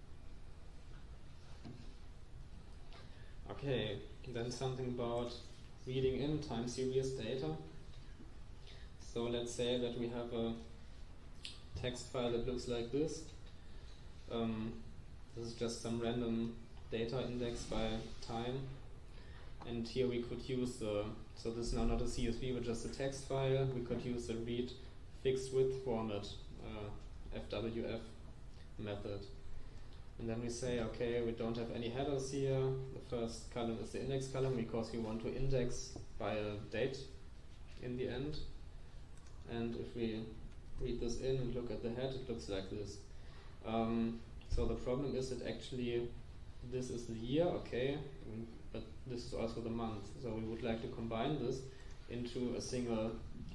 Okay, then something about reading in time series data. So let's say that we have a text file that looks like this. This is just some random data indexed by time. And here we could use so this is now not a CSV but just a text file. We could use the read fixed width format, FWF method. And then we say, okay, we don't have any headers here. The first column is the index column because we want to index by a date in the end. And if we read this in and look at the head, it looks like this. So the problem is that actually this is the year, okay, but this is also the month. So we would like to combine this into a single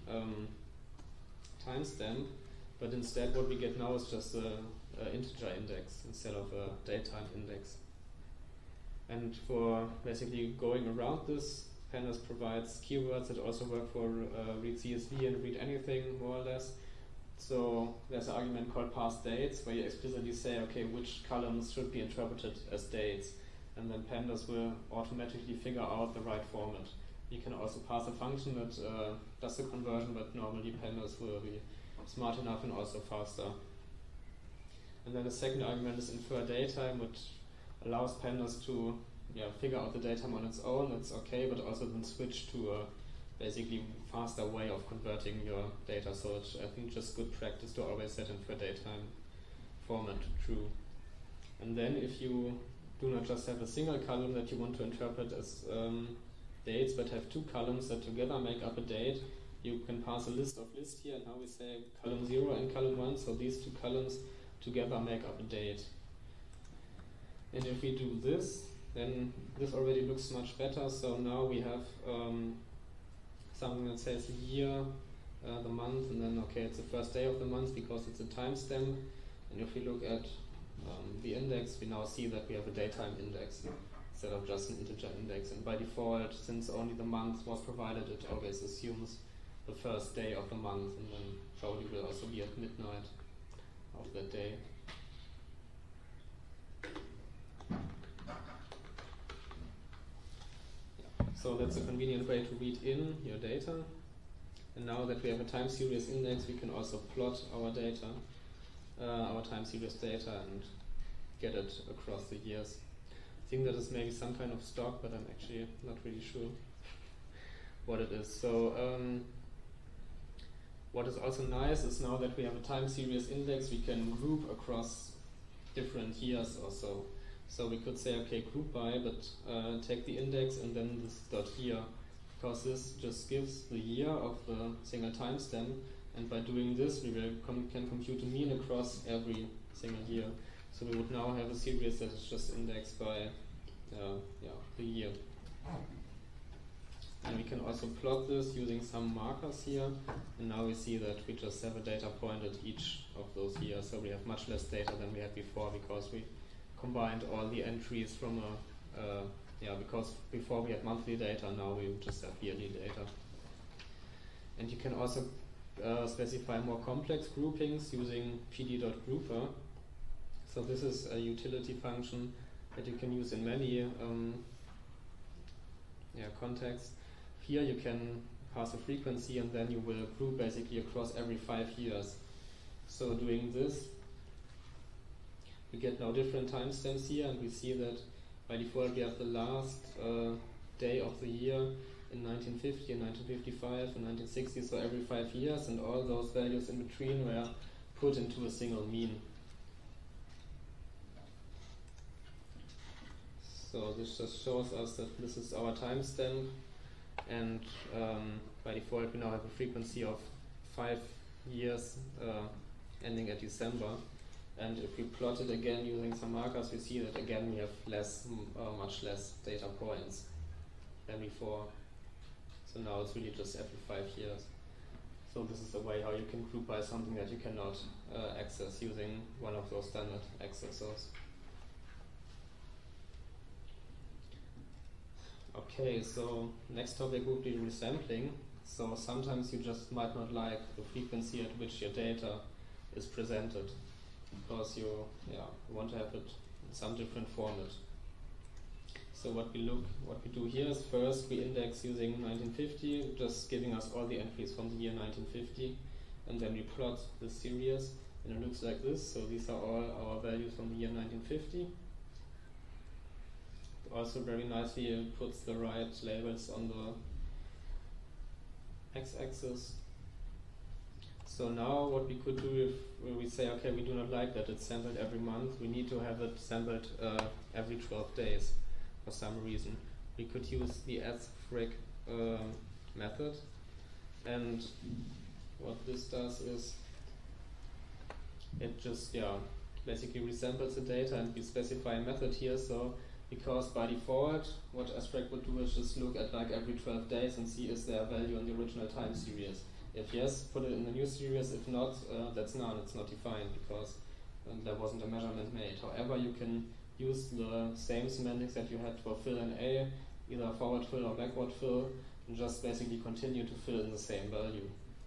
timestamp, but instead what we get now is just a integer index instead of a datetime index. And for basically going around this, Pandas provides keywords that also work for read CSV and read anything, more or less. So there's an argument called past dates, where you explicitly say, okay, which columns should be interpreted as dates, and then Pandas will automatically figure out the right format. You can also pass a function that does the conversion, but normally Pandas will be smart enough and also faster. And then the second argument is infer datetime, which allows Pandas to figure out the datetime on its own. It's okay, but also then switch to a basically faster way of converting your data. So it's, I think, just good practice to always set infer datetime format to true. And then if you do not just have a single column that you want to interpret as dates, but have two columns that together make up a date, you can pass a list of lists here, and now we say column 0 and column 1, so these two columns together make up a date. And if we do this, then this already looks much better. So now we have something that says the year, the month, and then okay, it's the first day of the month because it's a timestamp. And if we look at the index, we now see that we have a datetime index instead of just an integer index. And by default, since only the month was provided, it always assumes the first day of the month, and then probably will also be at midnight of that day. So that's a convenient way to read in your data. And now that we have a time series index, we can also plot our data, our time series data, and get it across the years. I think that is maybe some kind of stock, but I'm actually not really sure what it is. So what is also nice is now that we have a time series index, we can group across different years or so. So we could say, okay, group by, but take the index and then this dot year, because this just gives the year of the single timestamp, and by doing this, we will can compute a mean across every single year. So we would now have a series that is just indexed by the year. And we can also plot this using some markers here, and now we see that we just have a data point at each of those years, so we have much less data than we had before because we combined all the entries from because before we had monthly data, now we just have yearly data. And you can also specify more complex groupings using pd.grouper. So this is a utility function that you can use in many contexts. Here you can pass a frequency and then you will group basically across every 5 years. So doing this, we get now different timestamps here, and we see that by default we have the last day of the year in 1950 and 1955 and 1960, so every 5 years, and all those values in between were put into a single mean. So this just shows us that this is our timestamp, and by default we now have a frequency of 5 years ending at December. And if we plot it again using some markers, we see that again we have much less data points than before. So now it's really just every 5 years. So this is a way how you can group by something that you cannot access using one of those standard accessors. Okay, so next topic would be resampling. So sometimes you just might not like the frequency at which your data is presented, because you want to have it in some different format. So what we do here is first we index using 1950, just giving us all the entries from the year 1950, and then we plot the series, and it looks like this. So these are all our values from the year 1950. Also very nicely it puts the right labels on the x-axis. So now what we could do if we say, okay, we do not like that it's sampled every month, we need to have it sampled every 12 days for some reason. We could use the sfrig method, and what this does is it just basically resamples the data, and we specify a method here. So because by default what sfrig would do is just look at like every 12 days and see is there a value in the original time series. If yes, put it in the new series. If not, that's none, it's not defined because there wasn't a measurement made. However, you can use the same semantics that you had for fill and A, either forward fill or backward fill, and just basically continue to fill in the same value.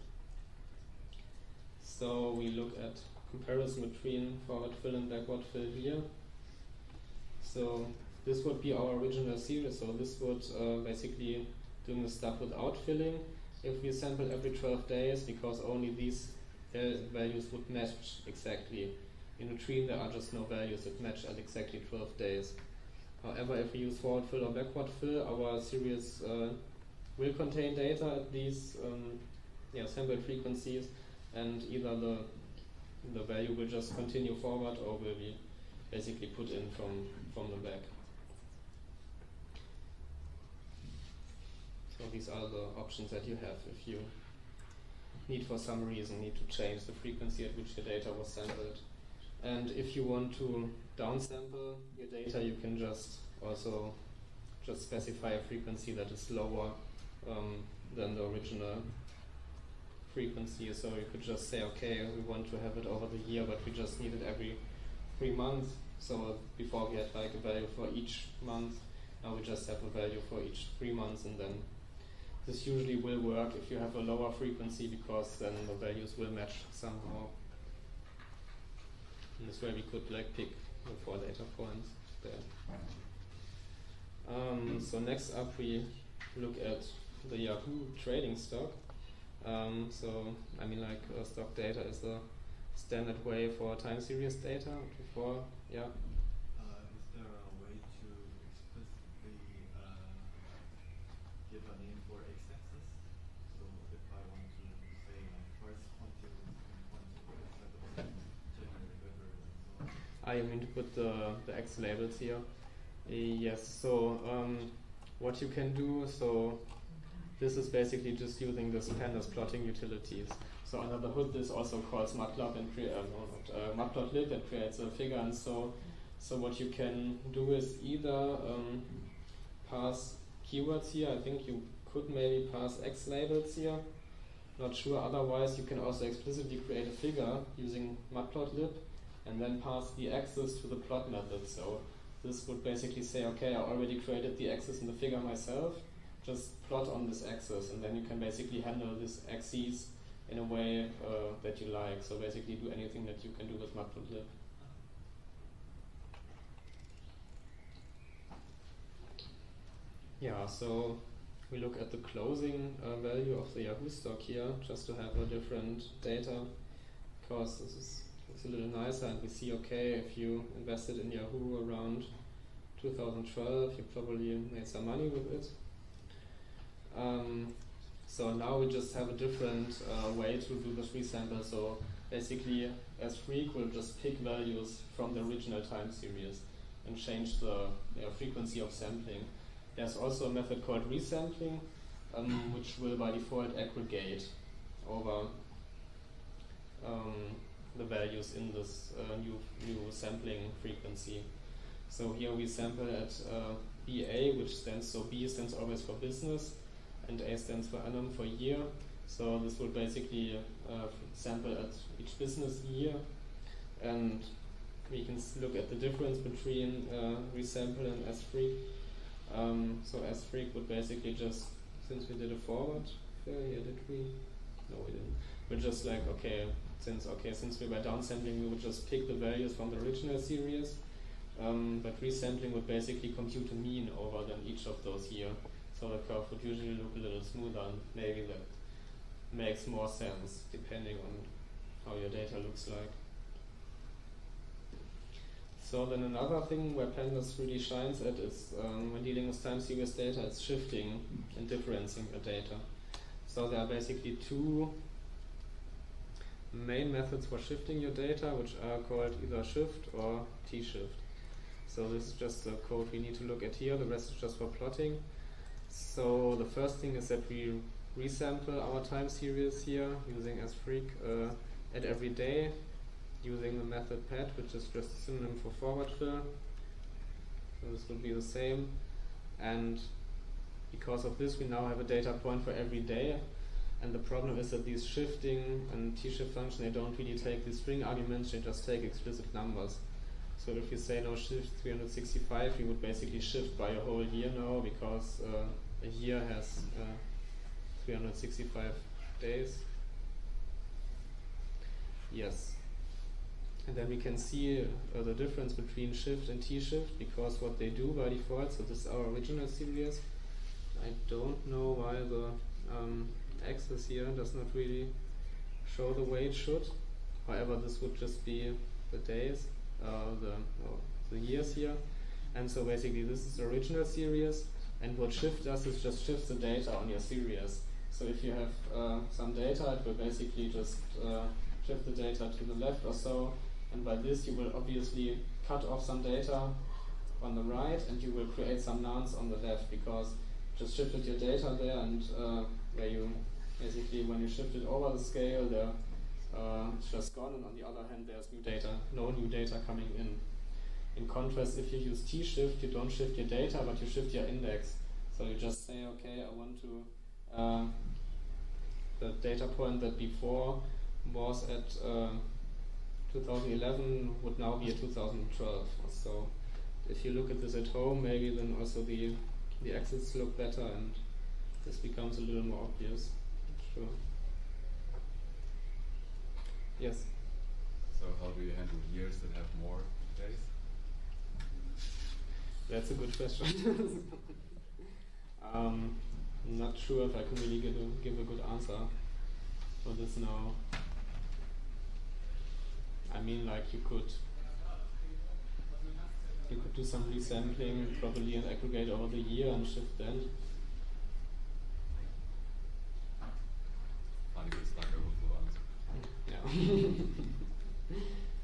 So we look at comparison between forward fill and backward fill here. So this would be our original series, so this would basically doing the stuff without filling. If we sample every 12 days, because only these values would match exactly. In between there are just no values that match at exactly 12 days. However, if we use forward fill or backward fill, our series will contain data at these sampled frequencies, and either the value will just continue forward or will be basically put in from the back. So these are the options that you have if you need for some reason to change the frequency at which your data was sampled. And if you want to downsample your data, you can just specify a frequency that is lower than the original frequency. So you could just say, okay, we want to have it over the year, but we just need it every 3 months. So before we had like a value for each month, now we just have a value for each 3 months, and then this usually will work if you have a lower frequency, because then the values will match somehow. And this way we could like pick the 4 data points there. So next up we look at the Yahoo trading stock. So I mean, like stock data is a standard way for time series data. Before, is there a way to explicitly give a name for x-axis? So if I want to say like first continuous and continuous instead of January, February, and so on. You mean to put the X labels here? Yes. So what you can do, so this is basically just using this pandas plotting utilities. So under the hood, this also calls matplotlib and matplotlib and creates a figure. And so what you can do is either pass keywords here. I think you could maybe pass X labels here. Not sure. Otherwise, you can also explicitly create a figure using matplotlib and then pass the axis to the plot method. So this would basically say, okay, I already created the axis in the figure myself. Just plot on this axis, and then you can basically handle this axis in a way that you like. So basically do anything that you can do with matplotlib. Yeah, so we look at the closing value of the Yahoo stock here, just to have a different data, because this is a little nicer, and we see, okay, if you invested in Yahoo around 2012, you probably made some money with it. So now we just have a different way to do this resample. So basically, sFreq will just pick values from the original time series and change the frequency of sampling. There's also a method called resampling, which will by default aggregate over the values in this new sampling frequency. So here we sample at BA, which stands, so B stands always for business, and A stands for annum, for year. So this will basically sample at each business year, and we can look at the difference between resample and sFreq. So sFreq would basically just, since we did a forward here, did we? No, we didn't. We're just like, since we were downsampling, we would just pick the values from the original series. But resampling would basically compute a mean over then each of those years. So the curve would usually look a little smoother, and maybe that makes more sense depending on how your data looks like. So then another thing where Pandas really shines at is when dealing with time series data, it's shifting and differencing your data. So there are basically two main methods for shifting your data, which are called either shift or t-shift. So this is just the code we need to look at here, the rest is just for plotting. So the first thing is that we resample our time series here using sFreq at every day using the method pad, which is just a synonym for forward fill. So this will be the same, and because of this we now have a data point for every day. And the problem is that these shifting and t-shift functions, they don't really take these string arguments, they just take explicit numbers. So if you say no shift 365, you would basically shift by a whole year now, because a year has 365 days. Yes. And then we can see the difference between shift and t-shift, because what they do by default, so this is our original series. I don't know why the axis here does not really show the way it should. However, this would just be the days, the years here. And so basically this is the original series, and what shift does is just shifts the data on your series. So if you have some data, it will basically just shift the data to the left or so, and by this you will obviously cut off some data on the right, and you will create some nonce on the left, because you just shifted your data there, and where you basically, when you shift it over the scale, there it's just gone, and on the other hand there's new data, no new data coming in. In contrast, if you use t-shift, you don't shift your data, but you shift your index. So you just say, okay, I want to the data point that before was at 2011 would now be at 2012. So if you look at this at home, maybe then also the axes look better, and this becomes a little more obvious. Sure. Yes? So how do you handle years that have more days? That's a good question. I'm not sure if I can really give a good answer for this now. I mean, like you could do some resampling probably and aggregate over the year and shift then. Yeah.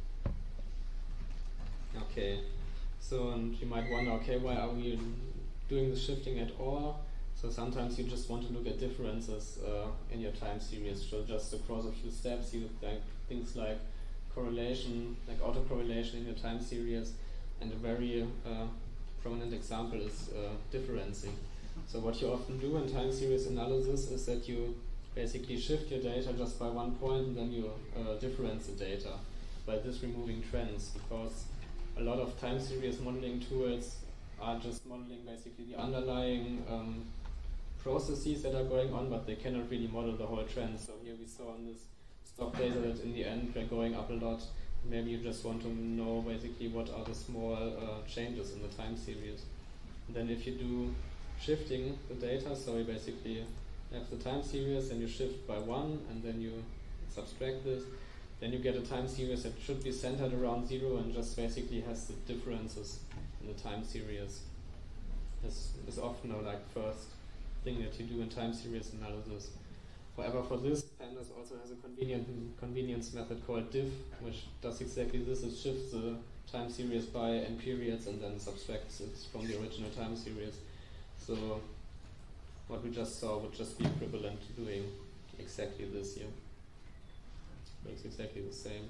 Okay. So, and you might wonder, okay, why are we doing the shifting at all? So sometimes you just want to look at differences in your time series. So just across a few steps, you like things like correlation, like autocorrelation in your time series, and a very prominent example is differencing. So what you often do in time series analysis is that you basically shift your data just by one point, and then you difference the data by this removing trends, because a lot of time series modeling tools are just modeling basically the underlying processes that are going on, but they cannot really model the whole trend. So here we saw in this stock data that in the end we're going up a lot. Maybe you just want to know basically what are the small changes in the time series. And then if you do shifting the data. So you basically have the time series and you shift by 1 and then you subtract this. Then you get a time series that should be centered around 0 and just basically has the differences in the time series. This is often a first thing that you do in time series analysis. However, for this, Pandas also has a convenience method called diff, which does exactly this. It shifts the time series by n periods and then subtracts it from the original time series. So what we just saw would just be equivalent to doing exactly this here. It's exactly the same.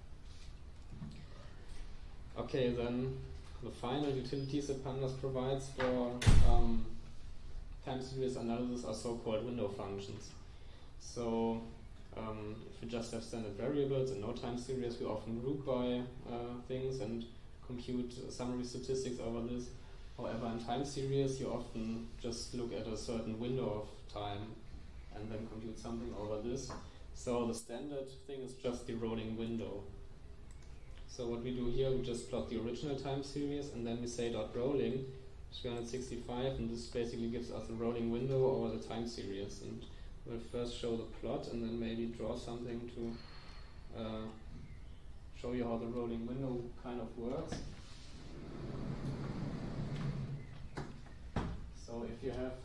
Okay, then the final utilities that Pandas provides for time series analysis are so-called window functions. So if we just have standard variables and no time series, we often group by things and compute summary statistics over this. However, in time series, you often just look at a certain window of time and then compute something over this. So the standard thing is just the rolling window. So what we do here, we just plot the original time series and then we say dot rolling 365, and this basically gives us a rolling window over the time series. And we'll first show the plot and then maybe draw something to show you how the rolling window kind of works. So if you have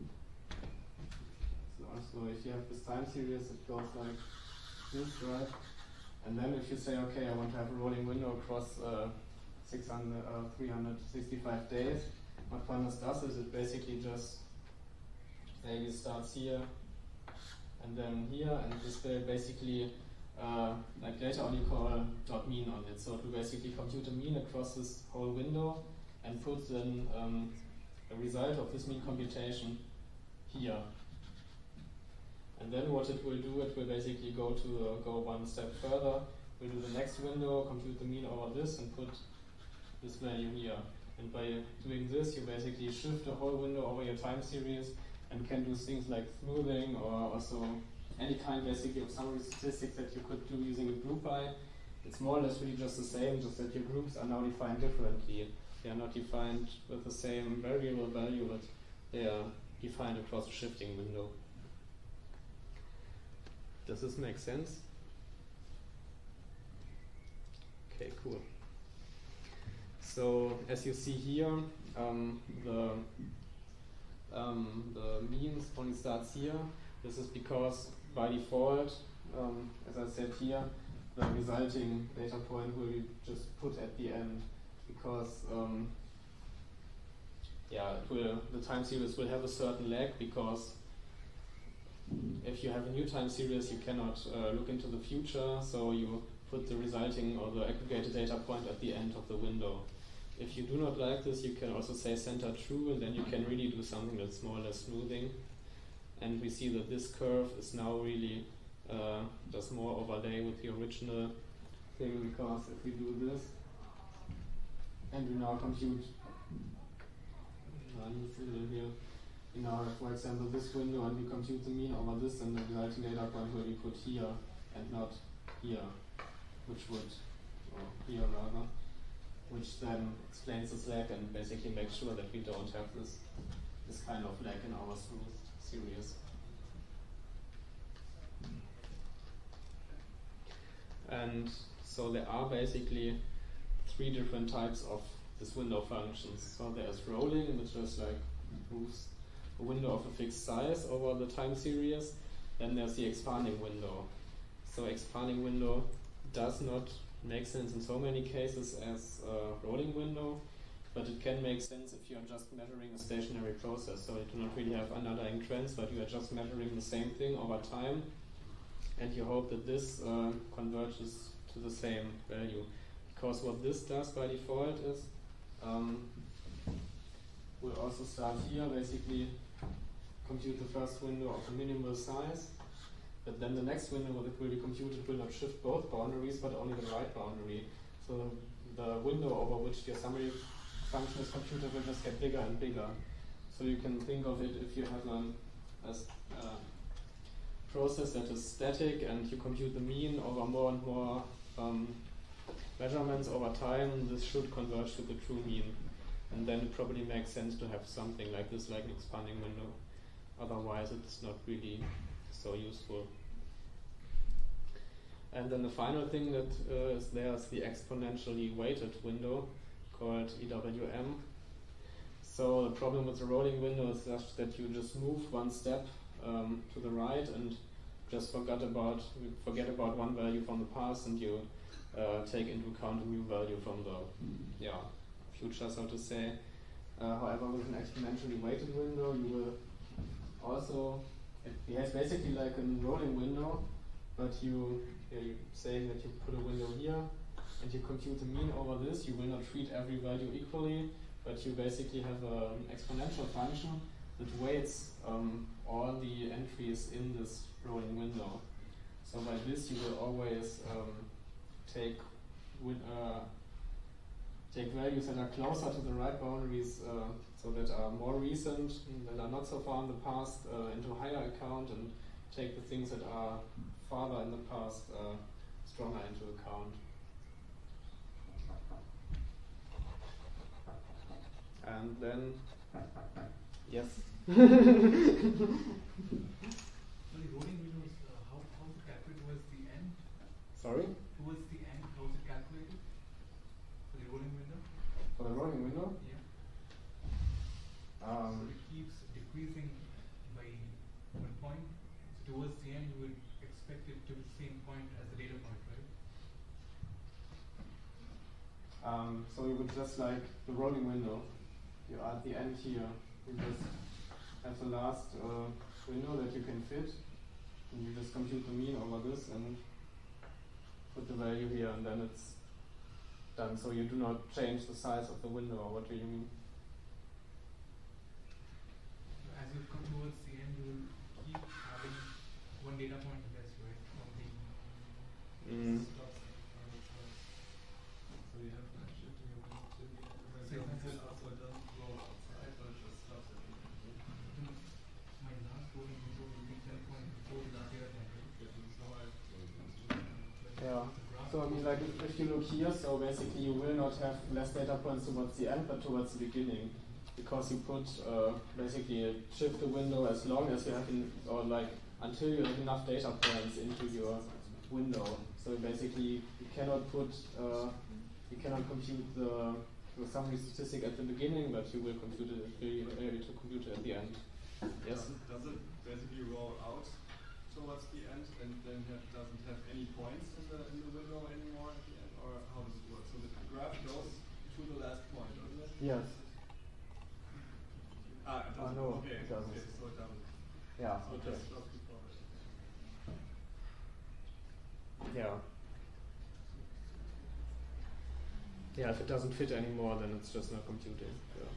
this time series, it goes like this, right? And then if you say, okay, I want to have a rolling window across 365 days, what Pandas does is it basically just maybe starts here and then here, and this will basically later on you call dot mean on it. So it will basically compute a mean across this whole window and put then a result of this mean computation here. And then what it will do, it will basically go one step further. We'll do the next window, compute the mean over this, and put this value here. And by doing this, you basically shift the whole window over your time series and can do things like smoothing or also any kind basically of summary statistics that you could do using a group by. It's more or less really just the same, just that your groups are now defined differently. They are not defined with the same variable value, but they are defined across a shifting window. Does this make sense? Okay, cool. So as you see here, the means only starts here. This is because by default, as I said here, the resulting data point will be just put at the end because the time series will have a certain lag, because if you have a new time series, you cannot look into the future, so you put the resulting or the aggregated data point at the end of the window. If you do not like this, you can also say center true, and then you can really do something that's more or less smoothing. And we see that this curve is now really does more overlay with the original thing, because if we do this and we now compute here, we now have, for example, this window, and we compute the mean over this, and the resulting data point will be put here and not here, which would, or here rather, which then explains this lag and basically makes sure that we don't have this kind of lag in our smooth series. And so there are basically 3 different types of this window functions. So there's rolling, which is like moves a window of a fixed size over the time series. Then there's the expanding window. So expanding window does not make sense in so many cases as a rolling window, but it can make sense if you're just measuring a stationary process. So you do not really have underlying trends, but you are just measuring the same thing over time, and you hope that this converges to the same value. Because what this does by default is, we'll also start here, basically compute the first window of a minimal size, but then the next window that will be computed will not shift both boundaries, but only the right boundary. So the window over which your summary function is computed will just get bigger and bigger. So you can think of it, if you have a process that is static and you compute the mean over more and more measurements over time, this should converge to the true mean. and then it probably makes sense to have something like this, like an expanding window. Otherwise, it's not really so useful. And then the final thing that is there is the exponentially weighted window called EWM. So the problem with the rolling window is just that you just move one step to the right and just forget about one value from the past, and you take into account a new value from the future, so to say. However, with an exponentially weighted window, you will also, it behaves basically like a rolling window, but you saying that you put a window here and you compute the mean over this. You will not treat every value equally, but you basically have an exponential function that weights all the entries in this rolling window. So by this, you will always take values that are closer to the right boundaries, so that are more recent, that are not so far in the past, into a higher account, and take the things that are farther in the past stronger into account. And then, yes. The rolling windows, how to calculate towards the end? Sorry? Towards the end, how is it calculated? For the rolling window? For the rolling window? Yeah. So it keeps decreasing by 1 point. So towards the end, you would expect it to be the same point as the data point, right? So you would just like the rolling window. You are at the end here. You just have the last window that you can fit, and you just compute the mean over this and put the value here, and then it's done. So you do not change the size of the window, or what do you mean? As you come towards the end, you will keep having one data point less, right? From the stops. So you have to shift your window to the end. So it doesn't roll outside, but it just stops at the end. My last rolling window will be 10 points before the last data point, right? Yeah. So I mean, like if you look here, so basically you will not have less data points towards the end, but towards the beginning, because you put basically shift the window as long as you have, or like until you have enough data points into your window. So basically you cannot put, you cannot compute the summary statistic at the beginning, but you will compute it, you'll be able to compute it at the end. Yes. Does it basically roll out towards the end and then doesn't have any points in the window anymore at the end, or how does it work? So the graph goes to the last point, doesn't it? Yes. It doesn't. No, okay. it doesn't. Okay, so it doesn't. Yeah. So Okay. just before it. Yeah. Yeah, if it doesn't fit anymore, then it's just not computing.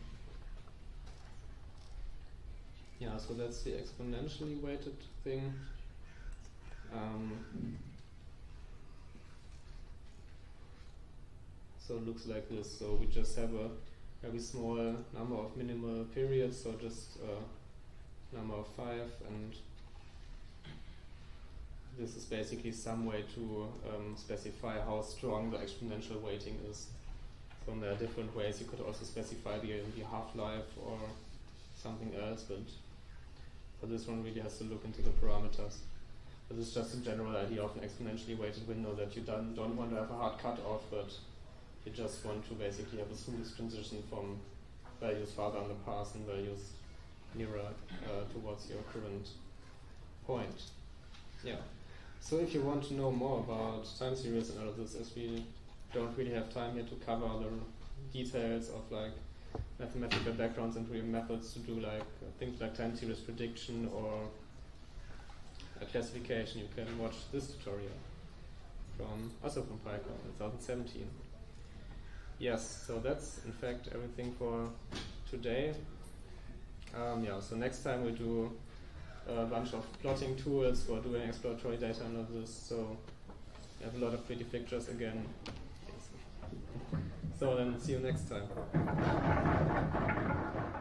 Yeah, so that's the exponentially weighted thing. So it looks like this. So we just have a very small number of minimal periods, so just number of 5, and this is basically some way to specify how strong the exponential weighting is. So there are different ways. You could also specify the half-life or something else, but for this one really has to look into the parameters. But it's just a general idea of an exponentially weighted window, that you don't want to have a hard cutoff, but you just want to basically have a smooth transition from values farther in the past and values nearer towards your current point. Yeah. So if you want to know more about time series analysis, as we don't really have time here to cover the details of like mathematical backgrounds and real methods to do like things like time series prediction or classification, you can watch this tutorial also from PyCon in 2017. Yes, so that's in fact everything for today. So next time we'll do a bunch of plotting tools for doing exploratory data analysis, so we have a lot of pretty pictures again. So then see you next time.